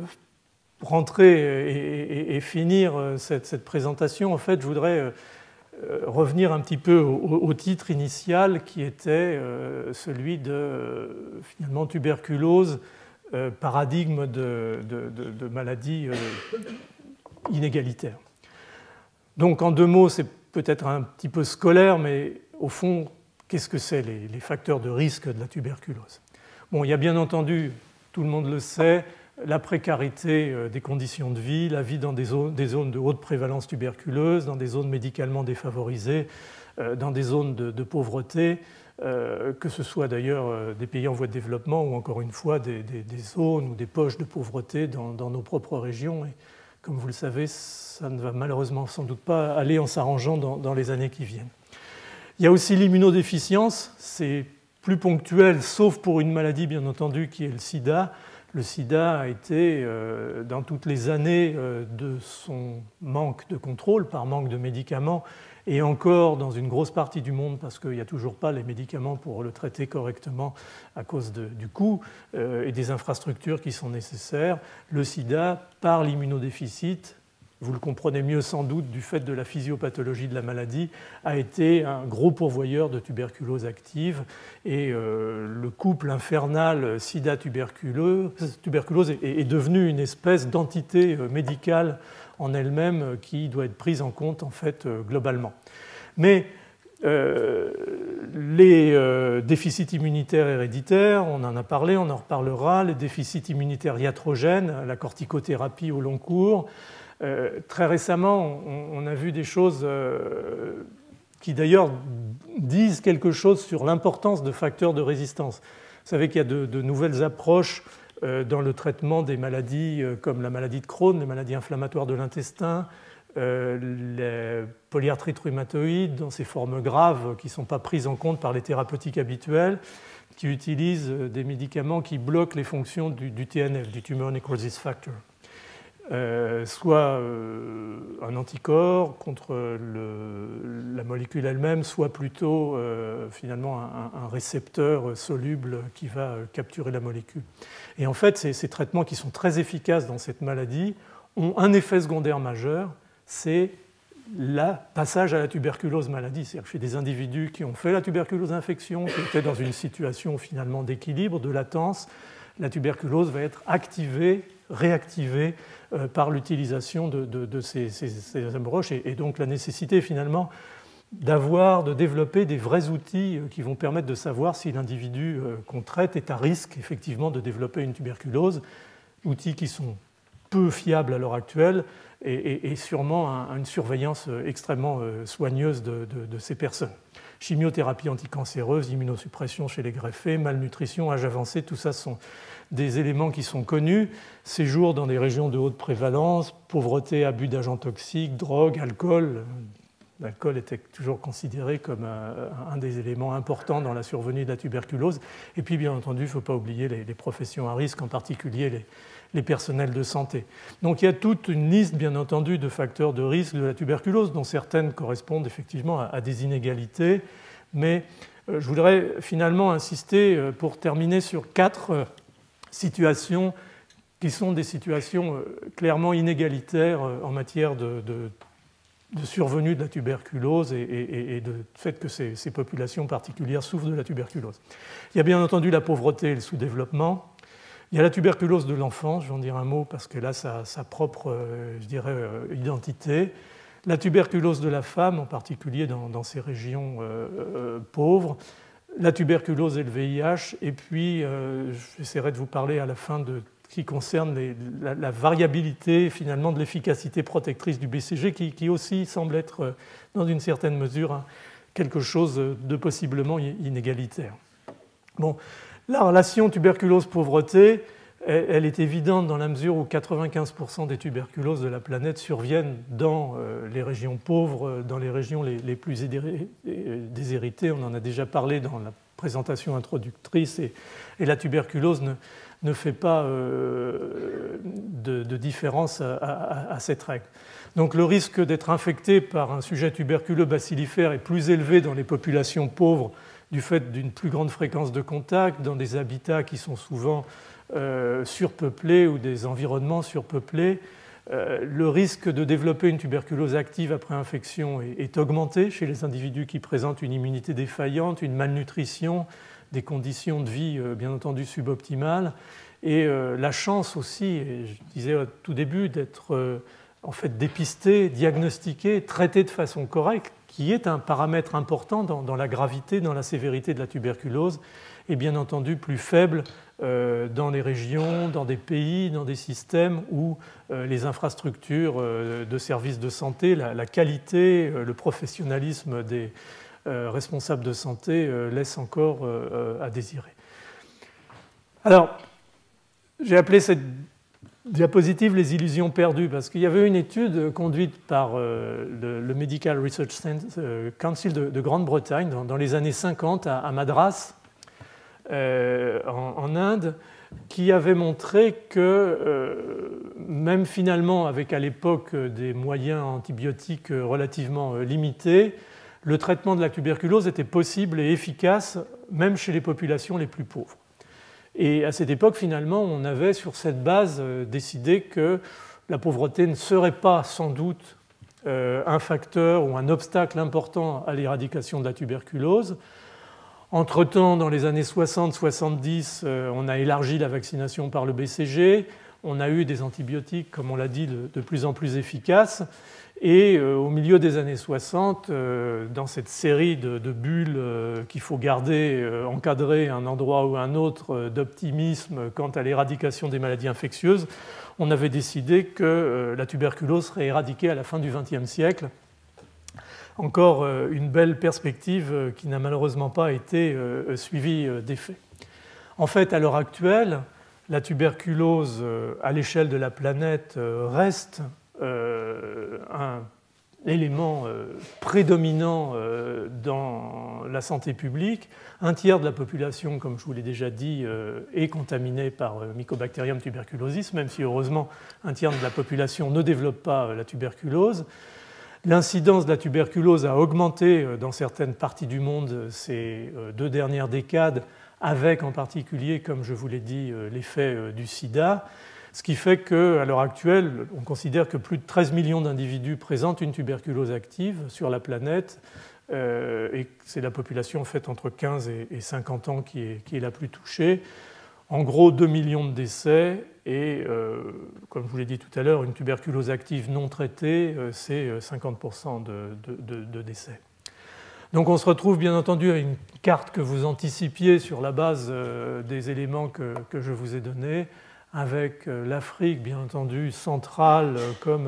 rentrer et finir cette présentation, en fait, je voudrais revenir un petit peu au titre initial qui était celui de finalement tuberculose, paradigme de maladie inégalitaire. Donc en 2 mots, c'est peut-être un petit peu scolaire, mais au fond, qu'est-ce que c'est les facteurs de risque de la tuberculose? Bon, il y a bien entendu, tout le monde le sait, la précarité des conditions de vie, la vie dans des zones de haute prévalence tuberculeuse, dans des zones médicalement défavorisées, dans des zones de pauvreté, que ce soit d'ailleurs des pays en voie de développement ou encore une fois des zones ou des poches de pauvreté dans nos propres régions. Et Comme vous le savez, ça ne va malheureusement sans doute pas aller en s'arrangeant dans les années qui viennent. Il y a aussi l'immunodéficience, c'est plus ponctuel, sauf pour une maladie bien entendu qui est le sida. Le sida a été, dans toutes les années de son manque de contrôle, par manque de médicaments, et encore dans une grosse partie du monde, parce qu'il n'y a toujours pas les médicaments pour le traiter correctement à cause du coût et des infrastructures qui sont nécessaires, le sida, par l'immunodéficit, vous le comprenez mieux sans doute du fait de la physiopathologie de la maladie, a été un gros pourvoyeur de tuberculose active. Et le couple infernal sida-tuberculose est devenu une espèce d'entité médicale en elle-même qui doit être prise en compte en fait globalement. Mais les déficits immunitaires héréditaires, on en a parlé, on en reparlera, les déficits immunitaires iatrogènes, la corticothérapie au long cours. Très récemment, on a vu des choses qui d'ailleurs disent quelque chose sur l'importance de facteurs de résistance. Vous savez qu'il y a de nouvelles approches dans le traitement des maladies comme la maladie de Crohn, les maladies inflammatoires de l'intestin, les polyarthrite rhumatoïde dans ces formes graves qui ne sont pas prises en compte par les thérapeutiques habituelles, qui utilisent des médicaments qui bloquent les fonctions du TNF, du Tumor Necrosis Factor. Soit un anticorps contre la molécule elle-même, soit plutôt finalement un récepteur soluble qui va capturer la molécule. Et en fait, ces traitements qui sont très efficaces dans cette maladie ont un effet secondaire majeur, c'est le passage à la tuberculose maladie. C'est-à-dire que chez des individus qui ont fait la tuberculose infection, qui étaient dans une situation finalement d'équilibre, de latence, la tuberculose va être activée, réactivée par l'utilisation de ces approches et donc la nécessité finalement de développer des vrais outils qui vont permettre de savoir si l'individu qu'on traite est à risque effectivement de développer une tuberculose, outils qui sont peu fiables à l'heure actuelle et sûrement une surveillance extrêmement soigneuse de ces personnes. Chimiothérapie anticancéreuse, immunosuppression chez les greffés, malnutrition, âge avancé, tout ça sont des éléments qui sont connus. Séjour dans des régions de haute prévalence, pauvreté, abus d'agents toxiques, drogue, alcool. L'alcool était toujours considéré comme un des éléments importants dans la survenue de la tuberculose. Et puis, bien entendu, il ne faut pas oublier les professions à risque, en particulier les personnels de santé. Donc il y a toute une liste, bien entendu, de facteurs de risque de la tuberculose, dont certaines correspondent effectivement à des inégalités. Mais je voudrais finalement insister, pour terminer, sur 4 situations qui sont des situations clairement inégalitaires en matière de survenue de la tuberculose et du fait que ces populations particulières souffrent de la tuberculose. Il y a bien entendu la pauvreté et le sous-développement. Il y a la tuberculose de l'enfance, je vais en dire un mot parce que là, ça a sa propre, je dirais, identité. La tuberculose de la femme, en particulier dans ces régions pauvres. La tuberculose et le VIH. Et puis, j'essaierai de vous parler à la fin de ce qui concerne la variabilité, finalement, de l'efficacité protectrice du BCG, qui aussi semble être, dans une certaine mesure, quelque chose de possiblement inégalitaire. Bon. La relation tuberculose-pauvreté, elle est évidente dans la mesure où 95% des tuberculoses de la planète surviennent dans les régions pauvres, dans les régions les plus déshéritées. On en a déjà parlé dans la présentation introductrice et la tuberculose ne fait pas de différence à cette règle. Donc le risque d'être infecté par un sujet tuberculeux bacillifère est plus élevé dans les populations pauvres du fait d'une plus grande fréquence de contact, dans des habitats qui sont souvent surpeuplés ou des environnements surpeuplés. Le risque de développer une tuberculose active après infection est augmenté chez les individus qui présentent une immunité défaillante, une malnutrition, des conditions de vie bien entendu suboptimales. Et la chance aussi, et je disais au tout début, d'être en fait dépisté, diagnostiqué, traité de façon correcte, qui est un paramètre important dans la gravité, dans la sévérité de la tuberculose, et bien entendu plus faible dans les régions, dans des pays, dans des systèmes où les infrastructures de services de santé, la qualité, le professionnalisme des responsables de santé laissent encore à désirer. Alors, j'ai appelé cette diapositive, les illusions perdues, parce qu'il y avait une étude conduite par le Medical Research Council de Grande-Bretagne dans les années 50 à Madras, en Inde, qui avait montré que même finalement, avec à l'époque des moyens antibiotiques relativement limités, le traitement de la tuberculose était possible et efficace même chez les populations les plus pauvres. Et à cette époque, finalement, on avait sur cette base décidé que la pauvreté ne serait pas sans doute un facteur ou un obstacle important à l'éradication de la tuberculose. Entre-temps, dans les années 60-70, on a élargi la vaccination par le BCG, on a eu des antibiotiques, comme on l'a dit, de plus en plus efficaces. Et au milieu des années 60, dans cette série de bulles qu'il faut garder encadrées à un endroit ou à un autre d'optimisme quant à l'éradication des maladies infectieuses, on avait décidé que la tuberculose serait éradiquée à la fin du XXe siècle. Encore une belle perspective qui n'a malheureusement pas été suivie d'effet. En fait, à l'heure actuelle, la tuberculose à l'échelle de la planète reste un élément prédominant dans la santé publique. Un tiers de la population, comme je vous l'ai déjà dit, est contaminée par Mycobacterium tuberculosis, même si heureusement un tiers de la population ne développe pas la tuberculose. L'incidence de la tuberculose a augmenté dans certaines parties du monde ces 2 dernières décades, avec en particulier, comme je vous l'ai dit, l'effet du sida. Ce qui fait qu'à l'heure actuelle, on considère que plus de 13 millions d'individus présentent une tuberculose active sur la planète, et c'est la population en fait, entre 15 et 50 ans qui est la plus touchée. En gros, 2 millions de décès et, comme je vous l'ai dit tout à l'heure, une tuberculose active non traitée, c'est 50% de décès. Donc on se retrouve bien entendu à une carte que vous anticipiez sur la base des éléments que je vous ai donnés, avec l'Afrique, bien entendu, centrale comme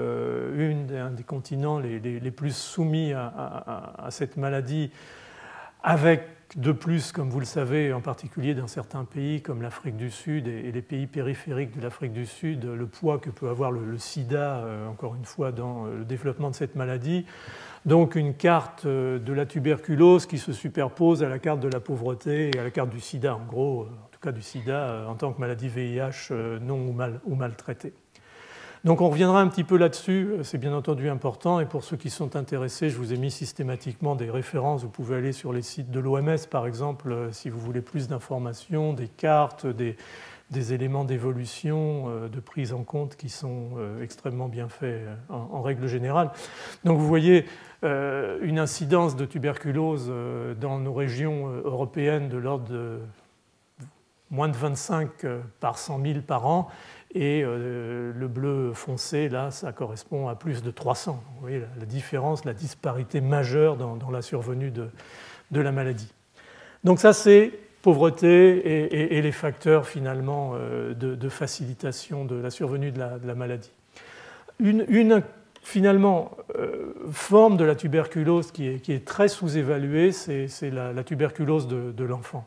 un des continents les plus soumis à cette maladie, avec de plus, comme vous le savez, en particulier dans certains pays comme l'Afrique du Sud et les pays périphériques de l'Afrique du Sud, le poids que peut avoir le sida, encore une fois, dans le développement de cette maladie. Donc une carte de la tuberculose qui se superpose à la carte de la pauvreté et à la carte du sida, en gros, en tout cas du sida en tant que maladie VIH non ou mal traitée. Donc on reviendra un petit peu là-dessus, c'est bien entendu important, et pour ceux qui sont intéressés, je vous ai mis systématiquement des références, vous pouvez aller sur les sites de l'OMS par exemple, si vous voulez plus d'informations, des cartes, des éléments d'évolution, de prise en compte qui sont extrêmement bien faits en règle générale. Donc vous voyez une incidence de tuberculose dans nos régions européennes de l'ordre de moins de 25 par 100 000 par an, et le bleu foncé, là, ça correspond à plus de 300. Vous voyez la différence, la disparité majeure dans la survenue de la maladie. Donc ça, c'est pauvreté et les facteurs finalement de facilitation de la survenue de la maladie. Une finalement forme de la tuberculose qui est très sous-évaluée, c'est la tuberculose de l'enfant.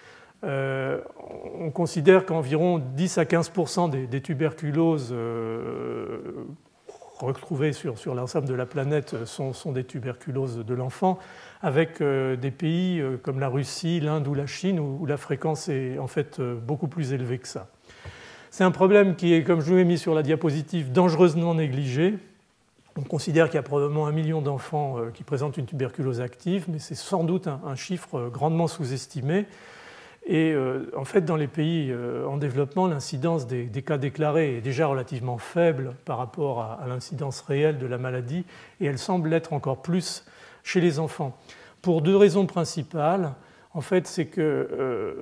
On considère qu'environ 10 à 15% des tuberculoses retrouvées sur l'ensemble de la planète sont des tuberculoses de l'enfant, avec des pays comme la Russie, l'Inde ou la Chine, où la fréquence est en fait beaucoup plus élevée que ça. C'est un problème qui est, comme je vous l'ai mis sur la diapositive, dangereusement négligé. On considère qu'il y a probablement 1 million d'enfants qui présentent une tuberculose active, mais c'est sans doute un chiffre grandement sous-estimé. Et en fait, dans les pays en développement, l'incidence des cas déclarés est déjà relativement faible par rapport à l'incidence réelle de la maladie, et elle semble l'être encore plus chez les enfants. Pour 2 raisons principales. En fait, c'est que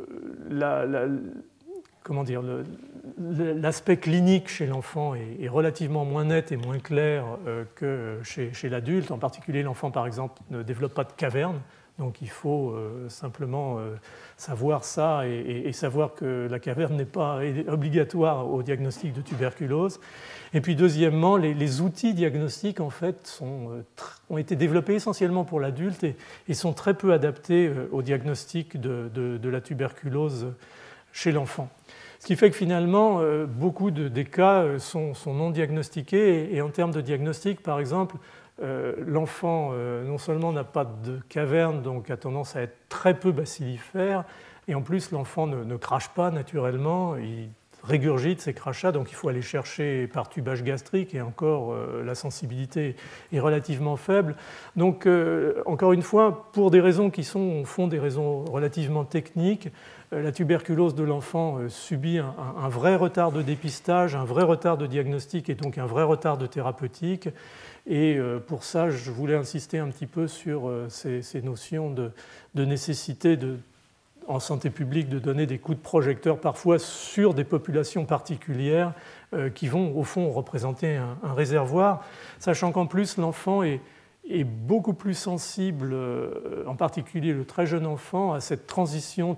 l'aspect clinique chez l'enfant est relativement moins net et moins clair que chez l'adulte. En particulier, l'enfant, par exemple, ne développe pas de caverne. Donc il faut simplement savoir ça et savoir que la caverne n'est pas obligatoire au diagnostic de tuberculose. Et puis deuxièmement, les outils diagnostiques en fait ont été développés essentiellement pour l'adulte et sont très peu adaptés au diagnostic de la tuberculose chez l'enfant. Ce qui fait que finalement, beaucoup des cas sont non diagnostiqués. Et en termes de diagnostic, par exemple, l'enfant non seulement n'a pas de caverne, donc a tendance à être très peu bacillifère, et en plus l'enfant ne crache pas naturellement, il régurgite ses crachats, donc il faut aller chercher par tubage gastrique, et encore la sensibilité est relativement faible. Donc encore une fois, pour des raisons qui sont au fond des raisons relativement techniques, la tuberculose de l'enfant subit un vrai retard de dépistage, un vrai retard de diagnostic et donc un vrai retard de thérapeutique. Et pour ça, je voulais insister un petit peu sur ces notions de nécessité en santé publique de donner des coups de projecteur parfois sur des populations particulières qui vont au fond représenter un réservoir, sachant qu'en plus l'enfant est beaucoup plus sensible, en particulier le très jeune enfant, à cette transition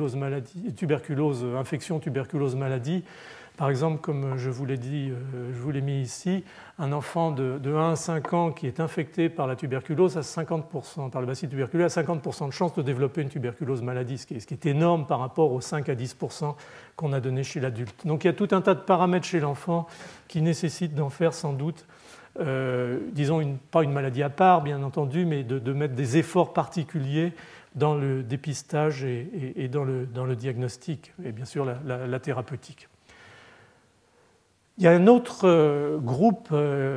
infection, tuberculose, maladie. Par exemple, comme je vous l'ai dit, je vous l'ai mis ici, un enfant de 1 à 5 ans qui est infecté par la tuberculose a 50%, par le bacille tuberculeux, a 50% de chance de développer une tuberculose maladie, ce qui est énorme par rapport aux 5 à 10% qu'on a donné chez l'adulte. Donc il y a tout un tas de paramètres chez l'enfant qui nécessitent d'en faire sans doute, disons, pas une maladie à part, bien entendu, mais de mettre des efforts particuliers dans le dépistage et dans le diagnostic, et bien sûr la thérapeutique. Il y a un autre groupe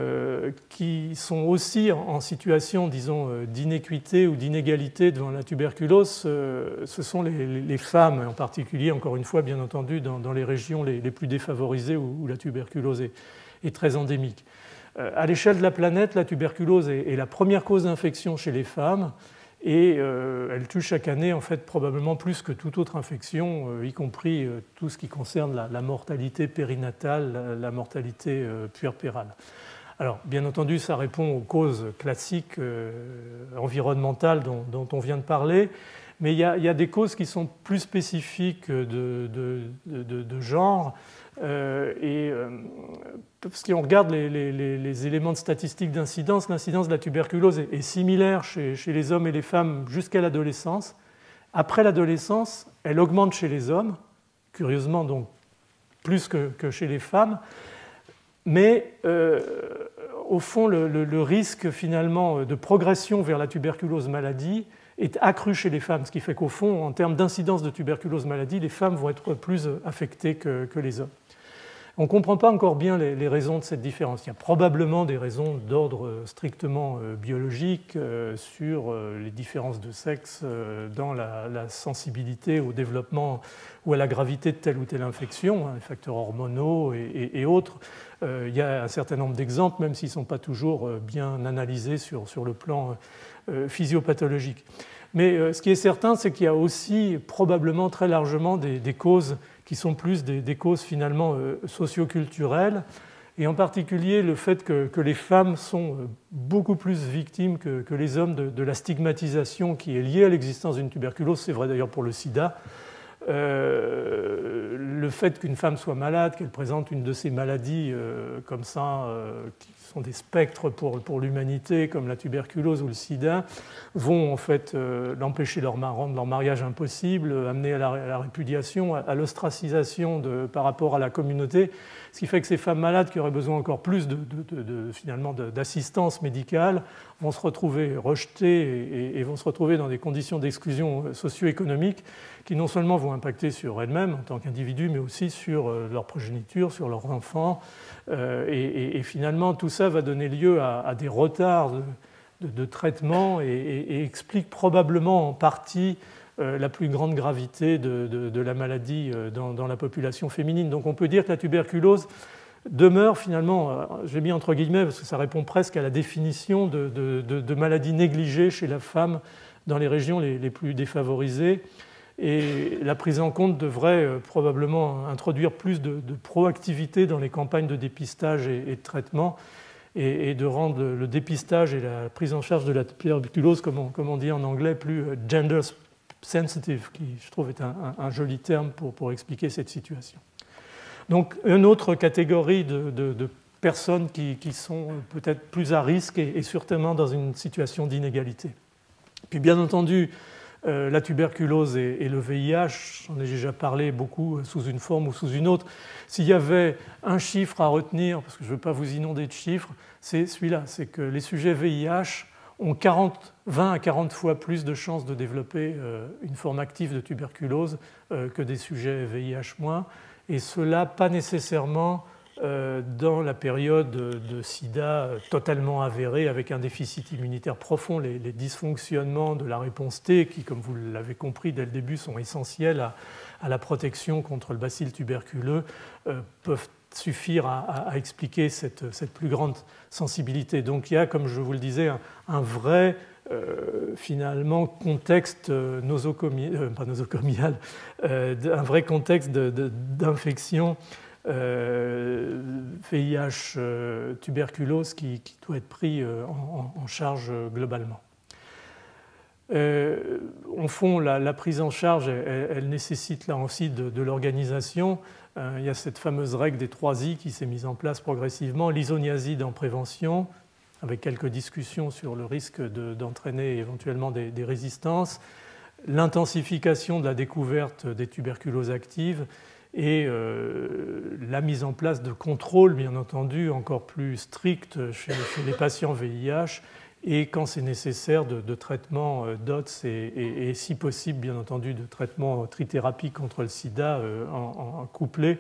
qui sont aussi en situation, disons, d'inéquité ou d'inégalité devant la tuberculose. Ce sont les femmes, en particulier, encore une fois, bien entendu, dans les régions les plus défavorisées où la tuberculose est très endémique. À l'échelle de la planète, la tuberculose est la première cause d'infection chez les femmes et elle tue chaque année en fait probablement plus que toute autre infection, y compris tout ce qui concerne la mortalité périnatale, la mortalité puerpérale. Alors, bien entendu, ça répond aux causes classiques environnementales dont on vient de parler, mais il y a des causes qui sont plus spécifiques de genre. Parce qu'on regarde les éléments de statistiques d'incidence, l'incidence de la tuberculose est similaire chez les hommes et les femmes jusqu'à l'adolescence. Après l'adolescence, elle augmente chez les hommes, curieusement donc plus que chez les femmes, mais au fond le risque finalement de progression vers la tuberculose maladie est accru chez les femmes, ce qui fait qu'au fond, en termes d'incidence de tuberculose maladie, les femmes vont être plus affectées que les hommes. On ne comprend pas encore bien les raisons de cette différence. Il y a probablement des raisons d'ordre strictement biologique sur les différences de sexe dans la sensibilité au développement ou à la gravité de telle ou telle infection, les facteurs hormonaux et autres. Il y a un certain nombre d'exemples, même s'ils ne sont pas toujours bien analysés sur le plan physiopathologique. Mais ce qui est certain, c'est qu'il y a aussi probablement très largement des causes qui sont plus des causes finalement socioculturelles, et en particulier le fait que les femmes sont beaucoup plus victimes que les hommes de la stigmatisation qui est liée à l'existence d'une tuberculose. C'est vrai d'ailleurs pour le sida. Le fait qu'une femme soit malade, qu'elle présente une de ces maladies comme ça, qui sont des spectres pour l'humanité, comme la tuberculose ou le sida, vont en fait l'empêcher de rendre leur mariage impossible, amener à la répudiation, à l'ostracisation par rapport à la communauté, ce qui fait que ces femmes malades qui auraient besoin encore plus finalement d'assistance médicale vont se retrouver rejetées et vont se retrouver dans des conditions d'exclusion socio-économique qui non seulement vont impacter sur elles-mêmes en tant qu'individus, mais aussi sur leur progéniture, sur leurs enfants. Et finalement, tout ça va donner lieu à des retards de traitement et explique probablement en partie la plus grande gravité de la maladie dans la population féminine. Donc on peut dire que la tuberculose demeure finalement, j'ai mis entre guillemets parce que ça répond presque à la définition de maladie négligée chez la femme dans les régions les plus défavorisées. Et la prise en compte devrait probablement introduire plus de proactivité dans les campagnes de dépistage et de traitement et de rendre le dépistage et la prise en charge de la tuberculose, comme on dit en anglais, plus gender sensitive, qui je trouve est un joli terme pour expliquer cette situation. Donc une autre catégorie de personnes qui sont peut-être plus à risque et certainement dans une situation d'inégalité. Puis bien entendu, la tuberculose et le VIH, j'en ai déjà parlé beaucoup sous une forme ou sous une autre. S'il y avait un chiffre à retenir, parce que je ne veux pas vous inonder de chiffres, c'est celui-là, c'est que les sujets VIH ont 20 à 40 fois plus de chances de développer une forme active de tuberculose que des sujets VIH-, et cela pas nécessairement dans la période de sida totalement avérée avec un déficit immunitaire profond. Les dysfonctionnements de la réponse T, qui, comme vous l'avez compris dès le début, sont essentiels à la protection contre le bacille tuberculeux, peuvent suffire à expliquer cette plus grande sensibilité. Donc il y a, comme je vous le disais, un vrai finalement contexte nosocomial, un vrai contexte d'infection VIH, tuberculose qui doit être pris en charge globalement. Au fond, la prise en charge, elle nécessite là aussi de l'organisation. Il y a cette fameuse règle des 3 I qui s'est mise en place progressivement, l'isoniazide en prévention, avec quelques discussions sur le risque d'entraîner éventuellement des résistances, l'intensification de la découverte des tuberculoses actives et la mise en place de contrôles, bien entendu, encore plus stricts chez les patients VIH, et quand c'est nécessaire de traitement DOTS et si possible, bien entendu, de traitement trithérapie contre le sida en couplé.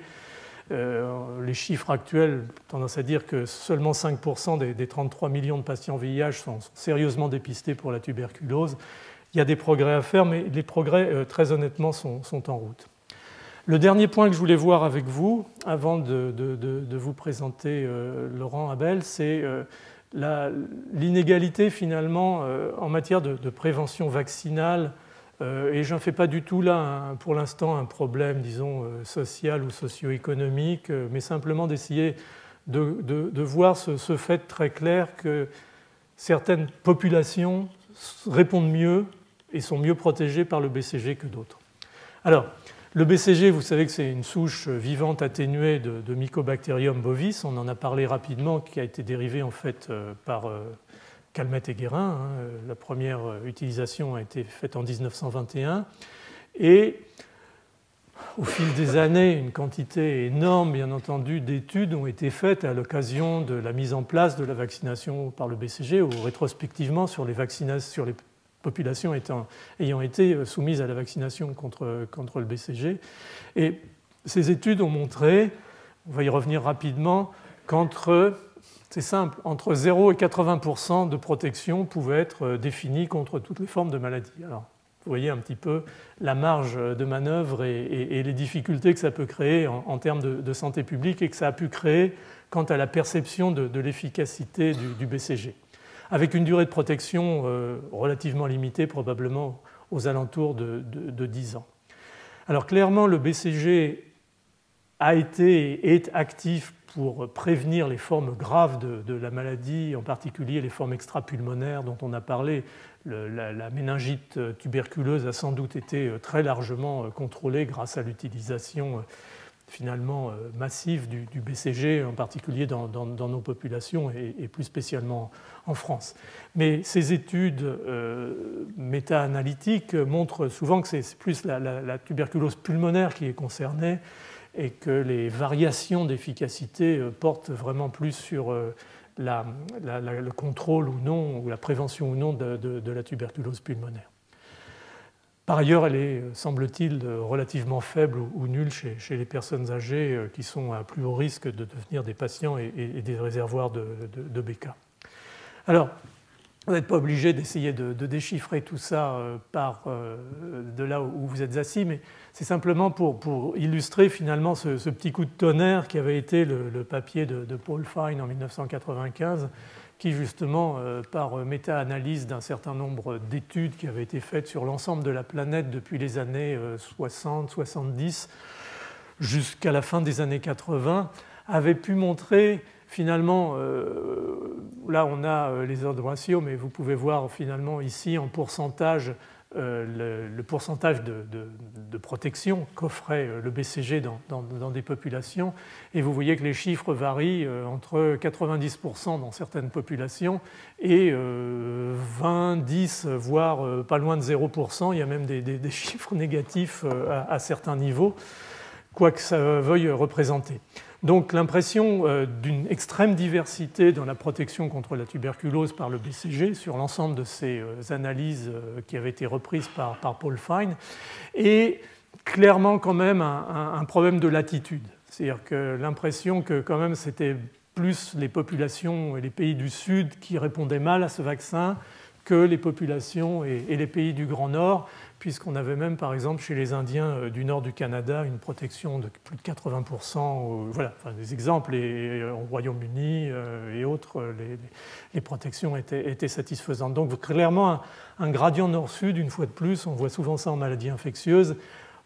Les chiffres actuels ont tendance à dire que seulement 5% des 33 millions de patients VIH sont sérieusement dépistés pour la tuberculose. Il y a des progrès à faire, mais les progrès, très honnêtement, sont en route. Le dernier point que je voulais voir avec vous, avant de vous présenter Laurent Abel, c'est l'inégalité finalement en matière de prévention vaccinale. Et je n'en fais pas du tout là, pour l'instant, un problème, disons, social ou socio-économique, mais simplement d'essayer de voir ce fait très clair que certaines populations répondent mieux et sont mieux protégées par le BCG que d'autres. Alors, le BCG, vous savez que c'est une souche vivante atténuée de Mycobacterium bovis, on en a parlé rapidement, qui a été dérivée en fait par Calmette et Guérin. La première utilisation a été faite en 1921. Et au fil des années, une quantité énorme, bien entendu, d'études ont été faites à l'occasion de la mise en place de la vaccination par le BCG ou rétrospectivement sur les populations ayant été soumises à la vaccination contre le BCG. Et ces études ont montré, on va y revenir rapidement, c'est simple, entre 0 et 80% de protection pouvaient être définie contre toutes les formes de maladies. Alors, vous voyez un petit peu la marge de manœuvre et les difficultés que ça peut créer en termes de santé publique et que ça a pu créer quant à la perception de l'efficacité du BCG, avec une durée de protection relativement limitée, probablement aux alentours de 10 ans. Alors clairement, le BCG a été et est actif pour prévenir les formes graves de la maladie, en particulier les formes extrapulmonaires dont on a parlé. La méningite tuberculeuse a sans doute été très largement contrôlée grâce à l'utilisation finalement massive du BCG, en particulier dans nos populations et plus spécialement en France. Mais ces études méta-analytiques montrent souvent que c'est plus la tuberculose pulmonaire qui est concernée et que les variations d'efficacité portent vraiment plus sur le contrôle ou non, ou la prévention ou non de la tuberculose pulmonaire. Par ailleurs, elle est, semble-t-il, relativement faible ou nulle chez les personnes âgées qui sont à plus haut risque de devenir des patients et des réservoirs de BK. Alors, vous n'êtes pas obligé d'essayer de déchiffrer tout ça de là où vous êtes assis, mais c'est simplement pour illustrer finalement ce petit coup de tonnerre qui avait été le papier de Paul Fine en 1995, qui justement, par méta-analyse d'un certain nombre d'études qui avaient été faites sur l'ensemble de la planète depuis les années 60-70 jusqu'à la fin des années 80, avait pu montrer finalement, là on a les ordres ratios, mais vous pouvez voir finalement ici en pourcentage le pourcentage de protection qu'offrait le BCG dans des populations. Et vous voyez que les chiffres varient entre 90% dans certaines populations et 20 20, 10, voire pas loin de 0%. Il y a même des chiffres négatifs à certains niveaux, quoi que ça veuille représenter. Donc l'impression d'une extrême diversité dans la protection contre la tuberculose par le BCG sur l'ensemble de ces analyses qui avaient été reprises par Paul Fine, et clairement quand même un problème de latitude. C'est-à-dire que l'impression que quand même c'était plus les populations et les pays du Sud qui répondaient mal à ce vaccin que les populations et les pays du Grand Nord, puisqu'on avait même, par exemple, chez les Indiens du nord du Canada, une protection de plus de 80%. Voilà, enfin, des exemples, et au Royaume-Uni et autres, les protections étaient satisfaisantes. Donc clairement, un gradient nord-sud, une fois de plus, on voit souvent ça en maladies infectieuses,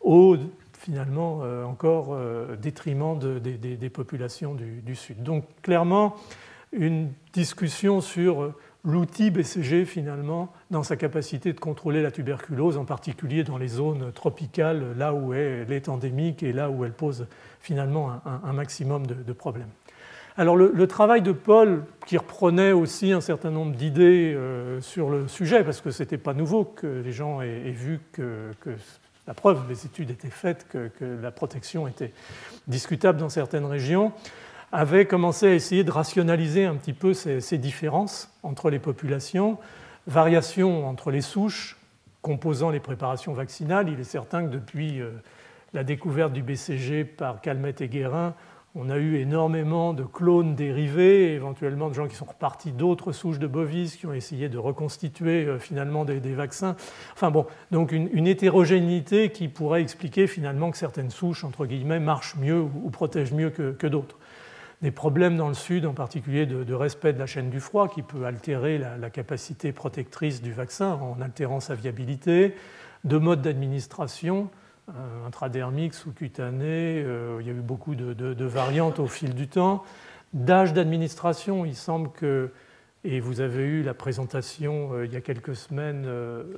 finalement encore détriment des populations du Sud. Donc clairement, une discussion sur l'outil BCG, finalement, dans sa capacité de contrôler la tuberculose, en particulier dans les zones tropicales, là où elle est endémique et là où elle pose finalement un maximum de problèmes. Alors le travail de Paul, qui reprenait aussi un certain nombre d'idées sur le sujet, parce que ce n'était pas nouveau que les gens aient vu que la preuve, les études étaient faites, que la protection était discutable dans certaines régions, avait commencé à essayer de rationaliser un petit peu ces différences entre les populations, variations entre les souches composant les préparations vaccinales. Il est certain que depuis la découverte du BCG par Calmette et Guérin, on a eu énormément de clones dérivés, éventuellement de gens qui sont repartis d'autres souches de bovis, qui ont essayé de reconstituer finalement des vaccins. Enfin bon, donc une hétérogénéité qui pourrait expliquer finalement que certaines souches, entre guillemets, marchent mieux ou protègent mieux que d'autres. Des problèmes dans le Sud, en particulier de respect de la chaîne du froid, qui peut altérer la capacité protectrice du vaccin en altérant sa viabilité, de mode d'administration, intradermique, sous-cutané, il y a eu beaucoup de variantes au fil du temps. D'âge d'administration, il semble que, et vous avez eu la présentation il y a quelques semaines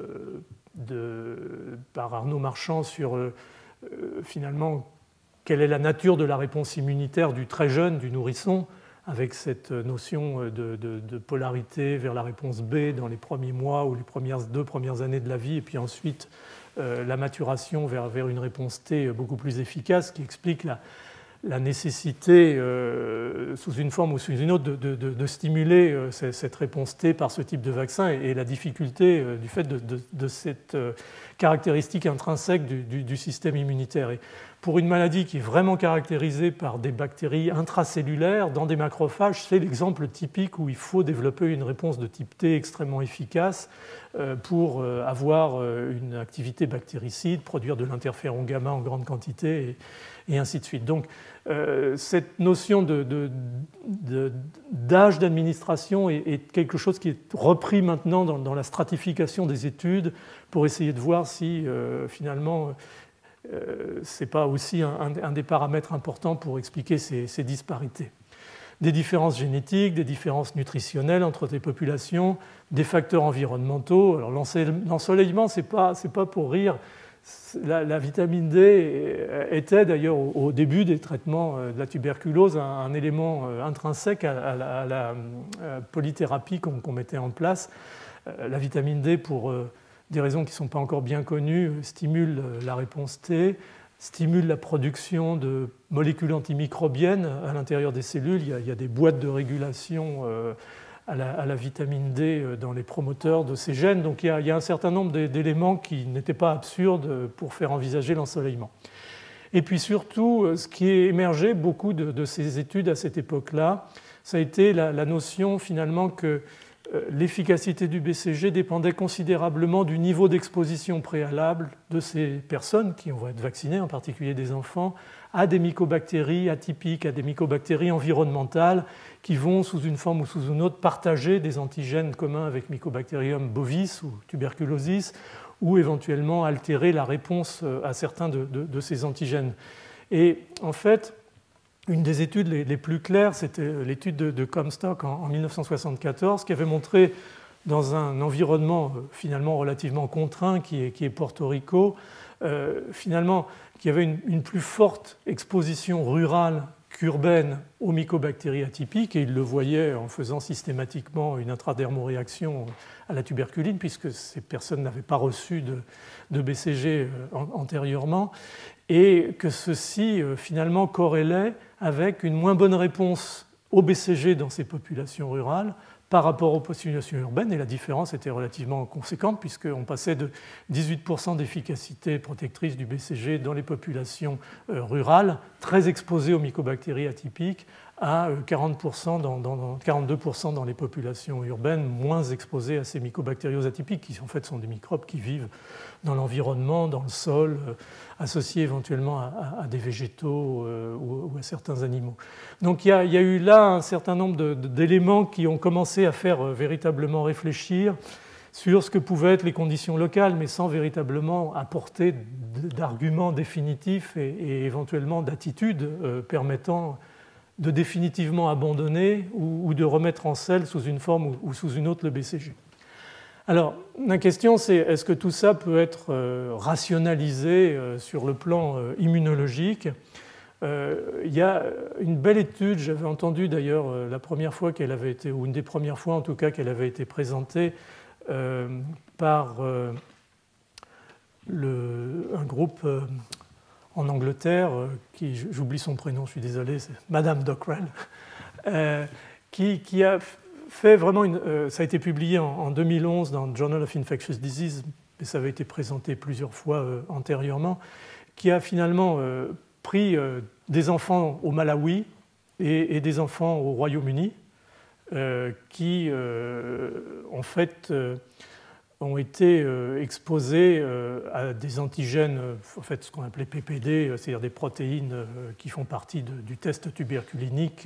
par Arnaud Marchand sur finalement quelle est la nature de la réponse immunitaire du très jeune, du nourrisson, avec cette notion de polarité vers la réponse B dans les premiers mois ou les deux premières années de la vie, et puis ensuite la maturation vers une réponse T beaucoup plus efficace, qui explique la nécessité, sous une forme ou sous une autre, de stimuler cette réponse T par ce type de vaccin, et la difficulté du fait de cette caractéristique intrinsèque du système immunitaire. Et pour une maladie qui est vraiment caractérisée par des bactéries intracellulaires dans des macrophages, c'est l'exemple typique où il faut développer une réponse de type T extrêmement efficace pour avoir une activité bactéricide, produire de l'interféron gamma en grande quantité, et ainsi de suite. Donc cette notion d'âge d'administration est quelque chose qui est repris maintenant dans la stratification des études pour essayer de voir si finalement ce n'est pas aussi un des paramètres importants pour expliquer ces disparités. Des différences génétiques, des différences nutritionnelles entre des populations, des facteurs environnementaux. Alors l'ensoleillement, ce n'est pas pour rire. La vitamine D était d'ailleurs au début des traitements de la tuberculose un élément intrinsèque à la polythérapie qu'on mettait en place. La vitamine D, pour des raisons qui ne sont pas encore bien connues, stimule la réponse T, stimule la production de molécules antimicrobiennes à l'intérieur des cellules. Il y a des boîtes de régulation à la vitamine D dans les promoteurs de ces gènes. Donc il y a un certain nombre d'éléments qui n'étaient pas absurdes pour faire envisager l'ensoleillement. Et puis surtout, ce qui est émergé beaucoup de ces études à cette époque-là, ça a été la notion finalement que l'efficacité du BCG dépendait considérablement du niveau d'exposition préalable de ces personnes qui vont être vaccinées, en particulier des enfants, à des mycobactéries atypiques, à des mycobactéries environnementales qui vont, sous une forme ou sous une autre, partager des antigènes communs avec Mycobacterium bovis ou tuberculosis, ou éventuellement altérer la réponse à certains de ces antigènes. Et en fait, une des études les plus claires, c'était l'étude de Comstock en 1974, qui avait montré dans un environnement finalement relativement contraint qui est Porto Rico, finalement qu'il y avait une plus forte exposition rurale qu'urbaine aux mycobactéries atypiques, et il le voyait en faisant systématiquement une intradermoréaction à la tuberculine, puisque ces personnes n'avaient pas reçu de BCG antérieurement, et que ceci finalement corrélait avec une moins bonne réponse au BCG dans ces populations rurales par rapport aux populations urbaines, et la différence était relativement conséquente puisqu'on passait de 18% d'efficacité protectrice du BCG dans les populations rurales, très exposées aux mycobactéries atypiques, à 42% dans les populations urbaines, moins exposées à ces mycobactérioses atypiques, qui en fait sont des microbes qui vivent dans l'environnement, dans le sol, associés éventuellement à des végétaux ou à certains animaux. Donc il y a eu là un certain nombre d'éléments qui ont commencé à faire véritablement réfléchir sur ce que pouvaient être les conditions locales, mais sans véritablement apporter d'arguments définitifs et éventuellement d'attitudes permettant de définitivement abandonner ou de remettre en selle sous une forme ou sous une autre le BCG. Alors, la question c'est est-ce que tout ça peut être rationalisé sur le plan immunologique? Il y a une belle étude, j'avais entendu d'ailleurs la première fois qu'elle avait été, ou une des premières fois en tout cas qu'elle avait été présentée par un groupe en Angleterre, qui, j'oublie son prénom, je suis désolé, c'est Madame Dockrell, qui a fait vraiment ça a été publié en 2011 dans le Journal of Infectious Disease, mais ça avait été présenté plusieurs fois antérieurement, qui a finalement pris des enfants au Malawi et des enfants au Royaume-Uni, qui en fait ont été exposés à des antigènes, en fait ce qu'on appelait PPD, c'est-à-dire des protéines qui font partie du test tuberculinique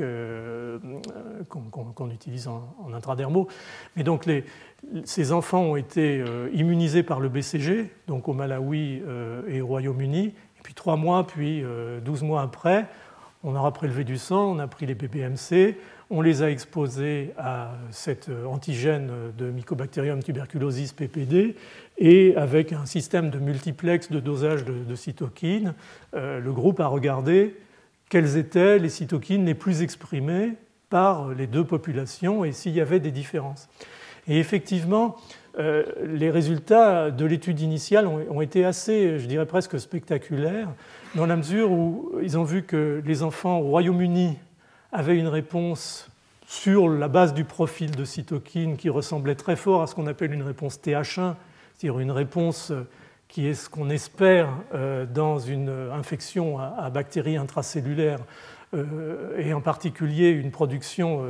qu'on utilise en intradermaux. Mais donc ces enfants ont été immunisés par le BCG, donc au Malawi et au Royaume-Uni, et puis 3 mois, puis 12 mois après, on aura prélevé du sang, on a pris les PBMC, on les a exposés à cet antigène de Mycobacterium tuberculosis PPD, et avec un système de multiplex de dosage de cytokines, le groupe a regardé quelles étaient les cytokines les plus exprimées par les deux populations et s'il y avait des différences. Et effectivement, les résultats de l'étude initiale ont été assez, je dirais presque spectaculaires, dans la mesure où ils ont vu que les enfants au Royaume-Uni avaient une réponse sur la base du profil de cytokine qui ressemblait très fort à ce qu'on appelle une réponse TH1, c'est-à-dire une réponse qui est ce qu'on espère dans une infection à bactéries intracellulaires, et en particulier une production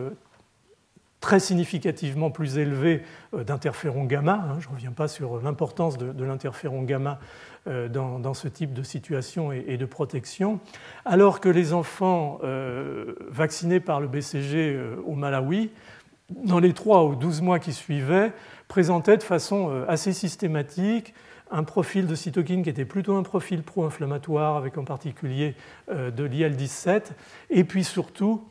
très significativement plus élevée d'interféron gamma. Je ne reviens pas sur l'importance de l'interféron gamma dans ce type de situation et de protection, alors que les enfants vaccinés par le BCG au Malawi, dans les 3 ou 12 mois qui suivaient, présentaient de façon assez systématique un profil de cytokine qui était plutôt un profil pro-inflammatoire, avec en particulier de l'IL-17, et puis surtout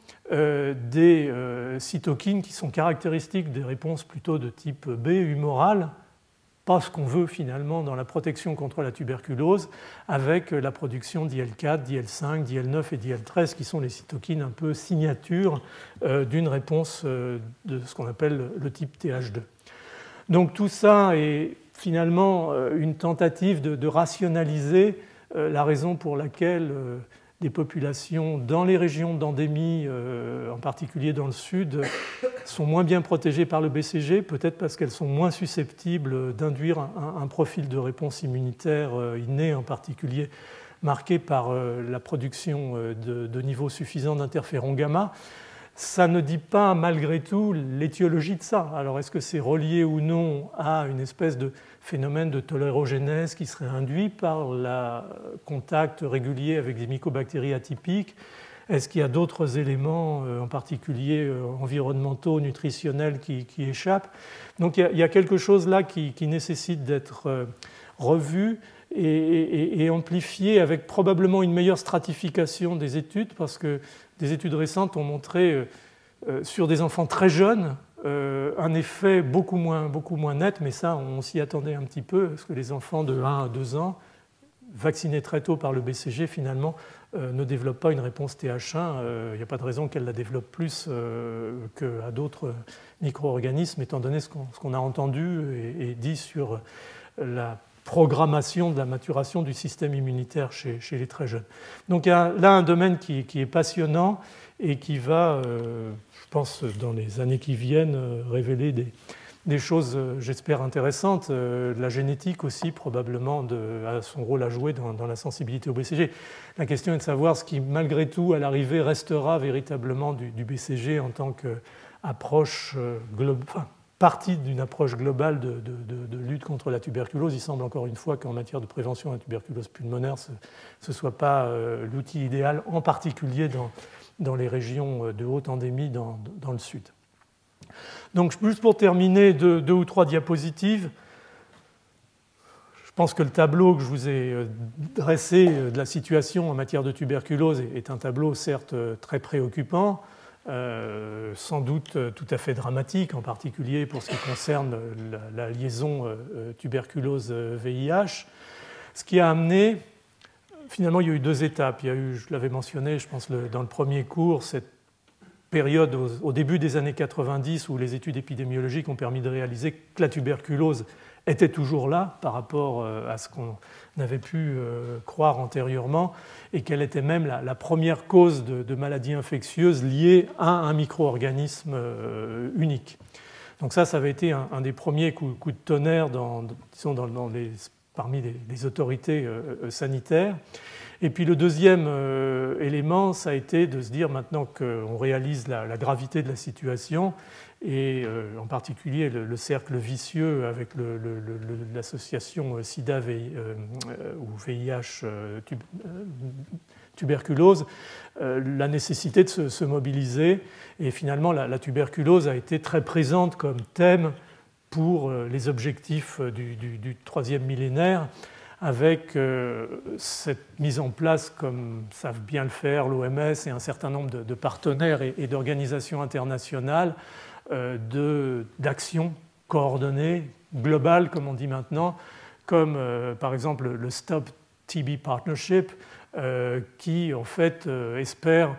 des cytokines qui sont caractéristiques des réponses plutôt de type B, humoral, pas ce qu'on veut finalement dans la protection contre la tuberculose, avec la production d'IL-4, d'IL-5, d'IL-9 et d'IL-13, qui sont les cytokines un peu signatures d'une réponse de ce qu'on appelle le type TH2. Donc tout ça est finalement une tentative de rationaliser la raison pour laquelle des populations dans les régions d'endémie, en particulier dans le sud, sont moins bien protégées par le BCG, peut-être parce qu'elles sont moins susceptibles d'induire un profil de réponse immunitaire inné, en particulier marqué par la production de niveaux suffisants d'interféron gamma. Ça ne dit pas malgré tout l'étiologie de ça. Alors est-ce que c'est relié ou non à une espèce de phénomène de tolérogénèse qui serait induit par le contact régulier avec des mycobactéries atypiques? Est-ce qu'il y a d'autres éléments, en particulier environnementaux, nutritionnels, qui échappent? Donc il y a quelque chose là qui nécessite d'être revu et amplifié, avec probablement une meilleure stratification des études, parce que des études récentes ont montré sur des enfants très jeunes un effet beaucoup moins net, mais ça on s'y attendait un petit peu, parce que les enfants de 1 à 2 ans, vaccinée très tôt par le BCG, finalement, ne développe pas une réponse TH1. Il n'y a pas de raison qu'elle la développe plus qu'à d'autres micro-organismes, étant donné ce qu'on a entendu et dit sur la programmation de la maturation du système immunitaire chez les très jeunes. Donc il y a là un domaine qui est passionnant et qui va, je pense, dans les années qui viennent, révéler des choses, j'espère, intéressantes. La génétique aussi, probablement, a son rôle à jouer dans la sensibilité au BCG. La question est de savoir ce qui, malgré tout, à l'arrivée, restera véritablement du BCG en tant qu'approche globale, partie d'une approche globale de lutte contre la tuberculose. Il semble encore une fois qu'en matière de prévention de la tuberculose pulmonaire, ce ne soit pas l'outil idéal, en particulier dans les régions de haute endémie dans le sud. Donc, juste pour terminer, deux ou trois diapositives. Je pense que le tableau que je vous ai dressé de la situation en matière de tuberculose est un tableau certes très préoccupant, sans doute tout à fait dramatique, en particulier pour ce qui concerne la liaison tuberculose-VIH. Ce qui a amené, finalement, il y a eu deux étapes. Il y a eu, je l'avais mentionné, je pense, dans le premier cours, cette période au début des années 90 où les études épidémiologiques ont permis de réaliser que la tuberculose était toujours là par rapport à ce qu'on avait pu croire antérieurement et qu'elle était même la première cause de maladies infectieuses liées à un micro-organisme unique. Donc ça avait été un des premiers coups de tonnerre parmi les autorités sanitaires. Et puis le deuxième élément, ça a été de se dire maintenant qu'on réalise la gravité de la situation, et en particulier le cercle vicieux avec l'association SIDA ou VIH tuberculose, la nécessité de se mobiliser. Et finalement, la tuberculose a été très présente comme thème pour les objectifs du troisième millénaire, avec cette mise en place, comme savent bien le faire l'OMS et un certain nombre de partenaires et d'organisations internationales, d'actions coordonnées, globales, comme on dit maintenant, comme par exemple le Stop TB Partnership, qui en fait espère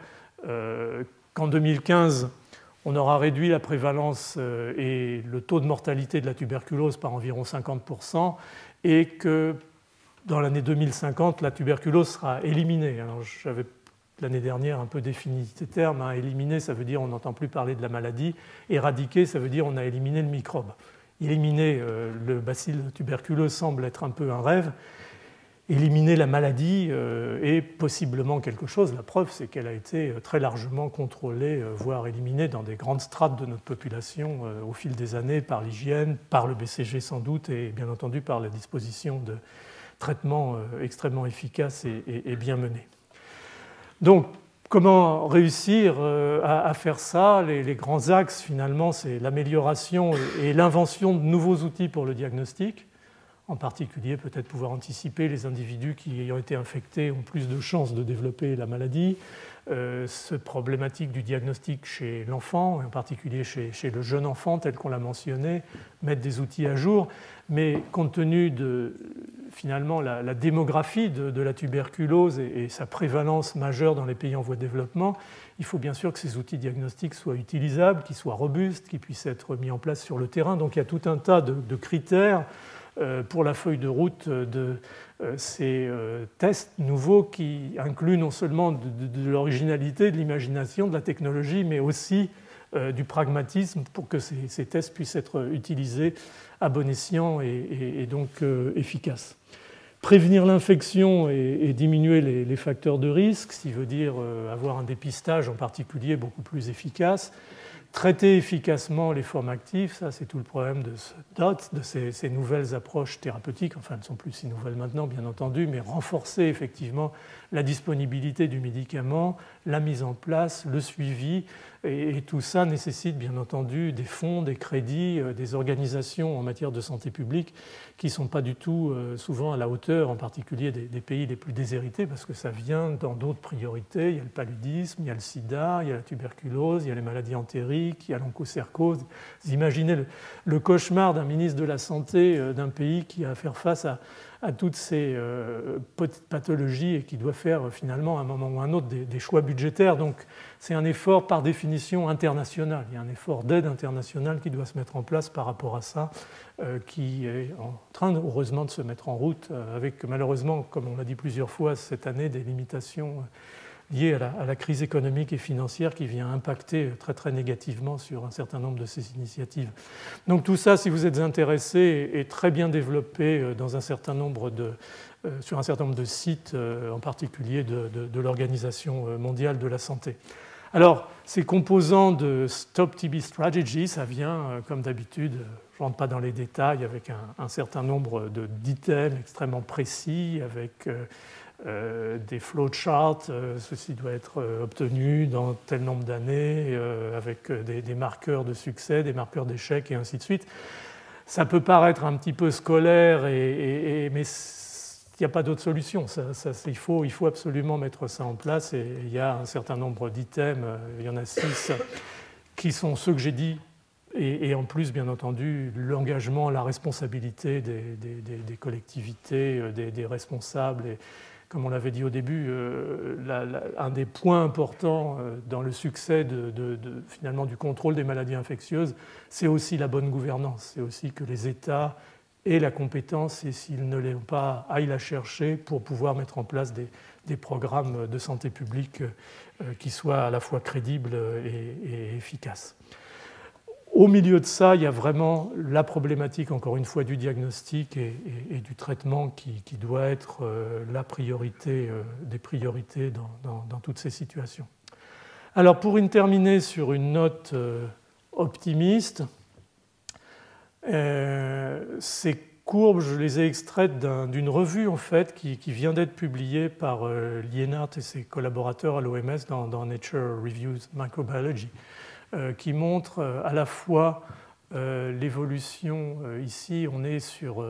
qu'en 2015, on aura réduit la prévalence et le taux de mortalité de la tuberculose par environ 50%, et que dans l'année 2050, la tuberculose sera éliminée. Alors, j'avais l'année dernière un peu défini ces termes. Éliminer, ça veut dire on n'entend plus parler de la maladie. Éradiquer, ça veut dire on a éliminé le microbe. Éliminer le bacille tuberculeux semble être un peu un rêve. Éliminer la maladie est possiblement quelque chose. La preuve, c'est qu'elle a été très largement contrôlée, voire éliminée dans des grandes strates de notre population au fil des années par l'hygiène, par le BCG sans doute, et bien entendu par la disposition de traitements extrêmement efficaces et bien menés. Donc, comment réussir à faire ça? Les grands axes, finalement, c'est l'amélioration et l'invention de nouveaux outils pour le diagnostic. En particulier, peut-être pouvoir anticiper les individus qui, ayant été infectés, ont plus de chances de développer la maladie. Cette problématique du diagnostic chez l'enfant, en particulier chez le jeune enfant, tel qu'on l'a mentionné, mettre des outils à jour. Mais compte tenu de, finalement, la démographie de la tuberculose et sa prévalence majeure dans les pays en voie de développement, il faut bien sûr que ces outils diagnostiques soient utilisables, qu'ils soient robustes, qu'ils puissent être mis en place sur le terrain. Donc il y a tout un tas de critères pour la feuille de route de ces tests nouveaux qui incluent non seulement de l'originalité, de l'imagination, de la technologie, mais aussi du pragmatisme pour que ces tests puissent être utilisés à bon escient et donc efficaces. Prévenir l'infection et diminuer les facteurs de risque, ce qui veut dire avoir un dépistage en particulier beaucoup plus efficace. Traiter efficacement les formes actives, ça c'est tout le problème de ces nouvelles approches thérapeutiques, enfin elles ne sont plus si nouvelles maintenant bien entendu, mais renforcer effectivement la disponibilité du médicament, la mise en place, le suivi, Et tout ça nécessite bien entendu des fonds, des crédits, des organisations en matière de santé publique qui ne sont pas du tout souvent à la hauteur, en particulier des pays les plus déshérités, parce que ça vient dans d'autres priorités. Il y a le paludisme, il y a le sida, il y a la tuberculose, il y a les maladies entériques, il y a l'onchocercose. Vous imaginez le cauchemar d'un ministre de la Santé d'un pays qui a à faire face à toutes ces pathologies et qui doit faire finalement à un moment ou à un autre des choix budgétaires. Donc c'est un effort par définition international. Il y a un effort d'aide internationale qui doit se mettre en place par rapport à ça, qui est en train heureusement de se mettre en route, avec malheureusement, comme on l'a dit plusieurs fois cette année, des limitations liées à la crise économique et financière qui vient impacter très très négativement sur un certain nombre de ces initiatives. Donc tout ça, si vous êtes intéressé, est très bien développé dans un certain nombre sur un certain nombre de sites, en particulier de l'Organisation mondiale de la santé. Alors, ces composants de Stop TB Strategy, ça vient, comme d'habitude, je ne rentre pas dans les détails, avec un certain nombre d'items extrêmement précis, avec des flowcharts, ceci doit être obtenu dans tel nombre d'années, avec des marqueurs de succès, des marqueurs d'échec, et ainsi de suite. Ça peut paraître un petit peu scolaire, mais il n'y a pas d'autre solution. Il faut absolument mettre ça en place, et il y a un certain nombre d'items, il y en a 6, qui sont ceux que j'ai dit, et en plus, bien entendu, l'engagement, la responsabilité des collectivités, des responsables. Et, comme on l'avait dit au début, un des points importants dans le succès finalement du contrôle des maladies infectieuses, c'est aussi la bonne gouvernance. C'est aussi que les États aient la compétence, et s'ils ne l'ont pas, aillent la chercher pour pouvoir mettre en place des programmes de santé publique qui soient à la fois crédibles et efficaces. Au milieu de ça, il y a vraiment la problématique, encore une fois, du diagnostic et du traitement qui doit être la priorité des priorités dans toutes ces situations. Alors, pour terminer sur une note optimiste, ces courbes, je les ai extraites d'une revue en fait, qui vient d'être publiée par Lienert et ses collaborateurs à l'OMS dans Nature Reviews Microbiology, qui montre à la fois l'évolution, ici on est sur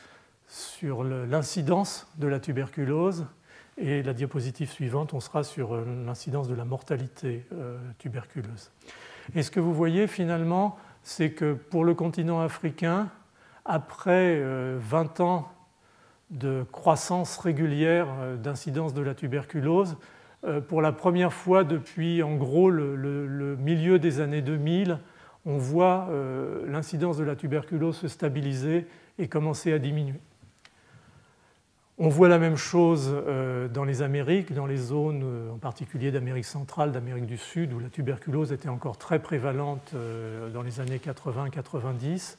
l'incidence de la tuberculose, et la diapositive suivante on sera sur l'incidence de la mortalité tuberculeuse. Et ce que vous voyez finalement, c'est que pour le continent africain, après 20 ans de croissance régulière d'incidence de la tuberculose, pour la première fois depuis en gros le milieu des années 2000, on voit l'incidence de la tuberculose se stabiliser et commencer à diminuer. On voit la même chose dans les Amériques, dans les zones en particulier d'Amérique centrale, d'Amérique du Sud, où la tuberculose était encore très prévalente dans les années 80-90.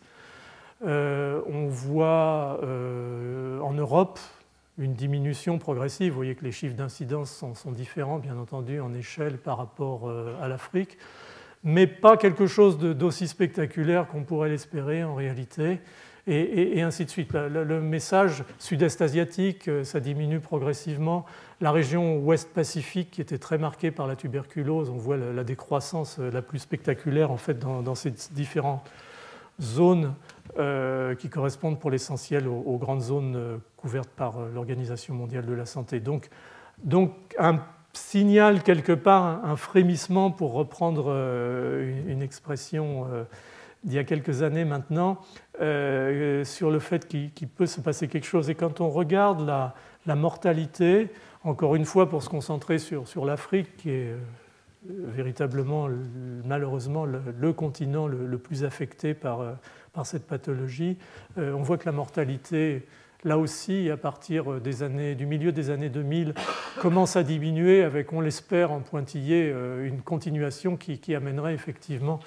On voit en Europe une diminution progressive. Vous voyez que les chiffres d'incidence sont différents, bien entendu, en échelle par rapport à l'Afrique, mais pas quelque chose d'aussi spectaculaire qu'on pourrait l'espérer en réalité, et ainsi de suite. Le message sud-est asiatique, ça diminue progressivement. La région ouest-pacifique, qui était très marquée par la tuberculose, on voit la décroissance la plus spectaculaire en fait dans ces différentes zones qui correspondent pour l'essentiel aux grandes zones couvertes par l'Organisation mondiale de la santé. Donc un signal quelque part, un frémissement, pour reprendre une expression d'il y a quelques années maintenant, sur le fait qu'il peut se passer quelque chose. Et quand on regarde la mortalité, encore une fois pour se concentrer sur l'Afrique, qui est véritablement, malheureusement, le continent le plus affecté par cette pathologie, on voit que la mortalité, là aussi, à partir du milieu des années 2000, commence à diminuer avec, on l'espère, en pointillé, une continuation qui amènerait effectivement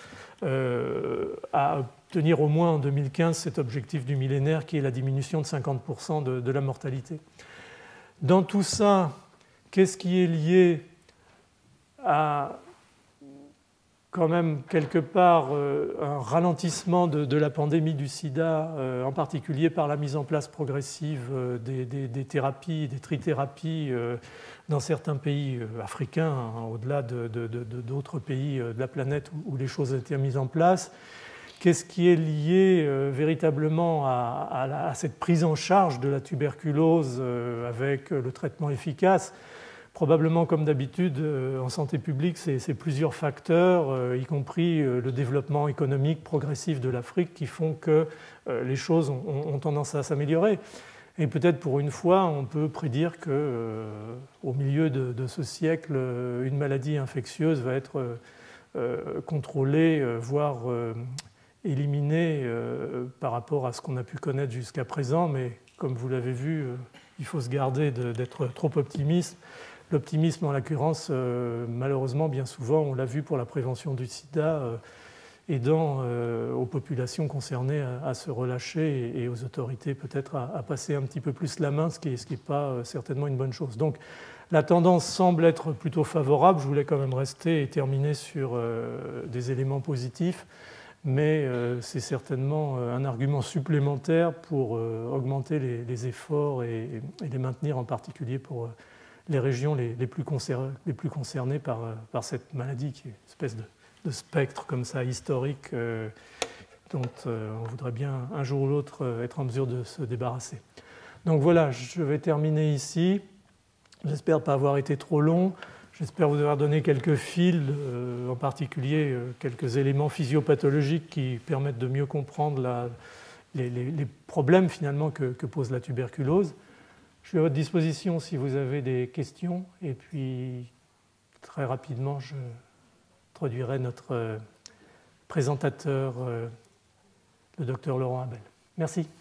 à obtenir au moins en 2015 cet objectif du millénaire qui est la diminution de 50% de la mortalité. Dans tout ça, qu'est-ce qui est lié à quand même quelque part un ralentissement de la pandémie du sida, en particulier par la mise en place progressive des thérapies, des trithérapies dans certains pays africains, hein, au-delà d'autres pays de la planète où les choses étaient mises en place. Qu'est-ce qui est lié véritablement à cette prise en charge de la tuberculose avec le traitement efficace? Probablement, comme d'habitude, en santé publique, c'est plusieurs facteurs, y compris le développement économique progressif de l'Afrique, qui font que les choses ont tendance à s'améliorer. Et peut-être pour une fois, on peut prédire qu'au milieu de ce siècle, une maladie infectieuse va être contrôlée, voire éliminée par rapport à ce qu'on a pu connaître jusqu'à présent. Mais comme vous l'avez vu, il faut se garder d'être trop optimiste. L'optimisme, en l'occurrence, malheureusement, bien souvent, on l'a vu pour la prévention du sida, aidant aux populations concernées à se relâcher et aux autorités peut-être à passer un petit peu plus la main, ce qui n'est pas certainement une bonne chose. Donc la tendance semble être plutôt favorable. Je voulais quand même rester et terminer sur des éléments positifs, mais c'est certainement un argument supplémentaire pour augmenter les efforts et les maintenir, en particulier pour les régions les plus concernées par cette maladie, qui est une espèce de spectre comme ça, historique, dont on voudrait bien un jour ou l'autre être en mesure de se débarrasser. Donc voilà, je vais terminer ici. J'espère ne pas avoir été trop long. J'espère vous avoir donné quelques fils, en particulier quelques éléments physiopathologiques qui permettent de mieux comprendre les problèmes finalement que pose la tuberculose. Je suis à votre disposition si vous avez des questions, et puis très rapidement je introduirai notre présentateur, le docteur Laurent Abel. Merci.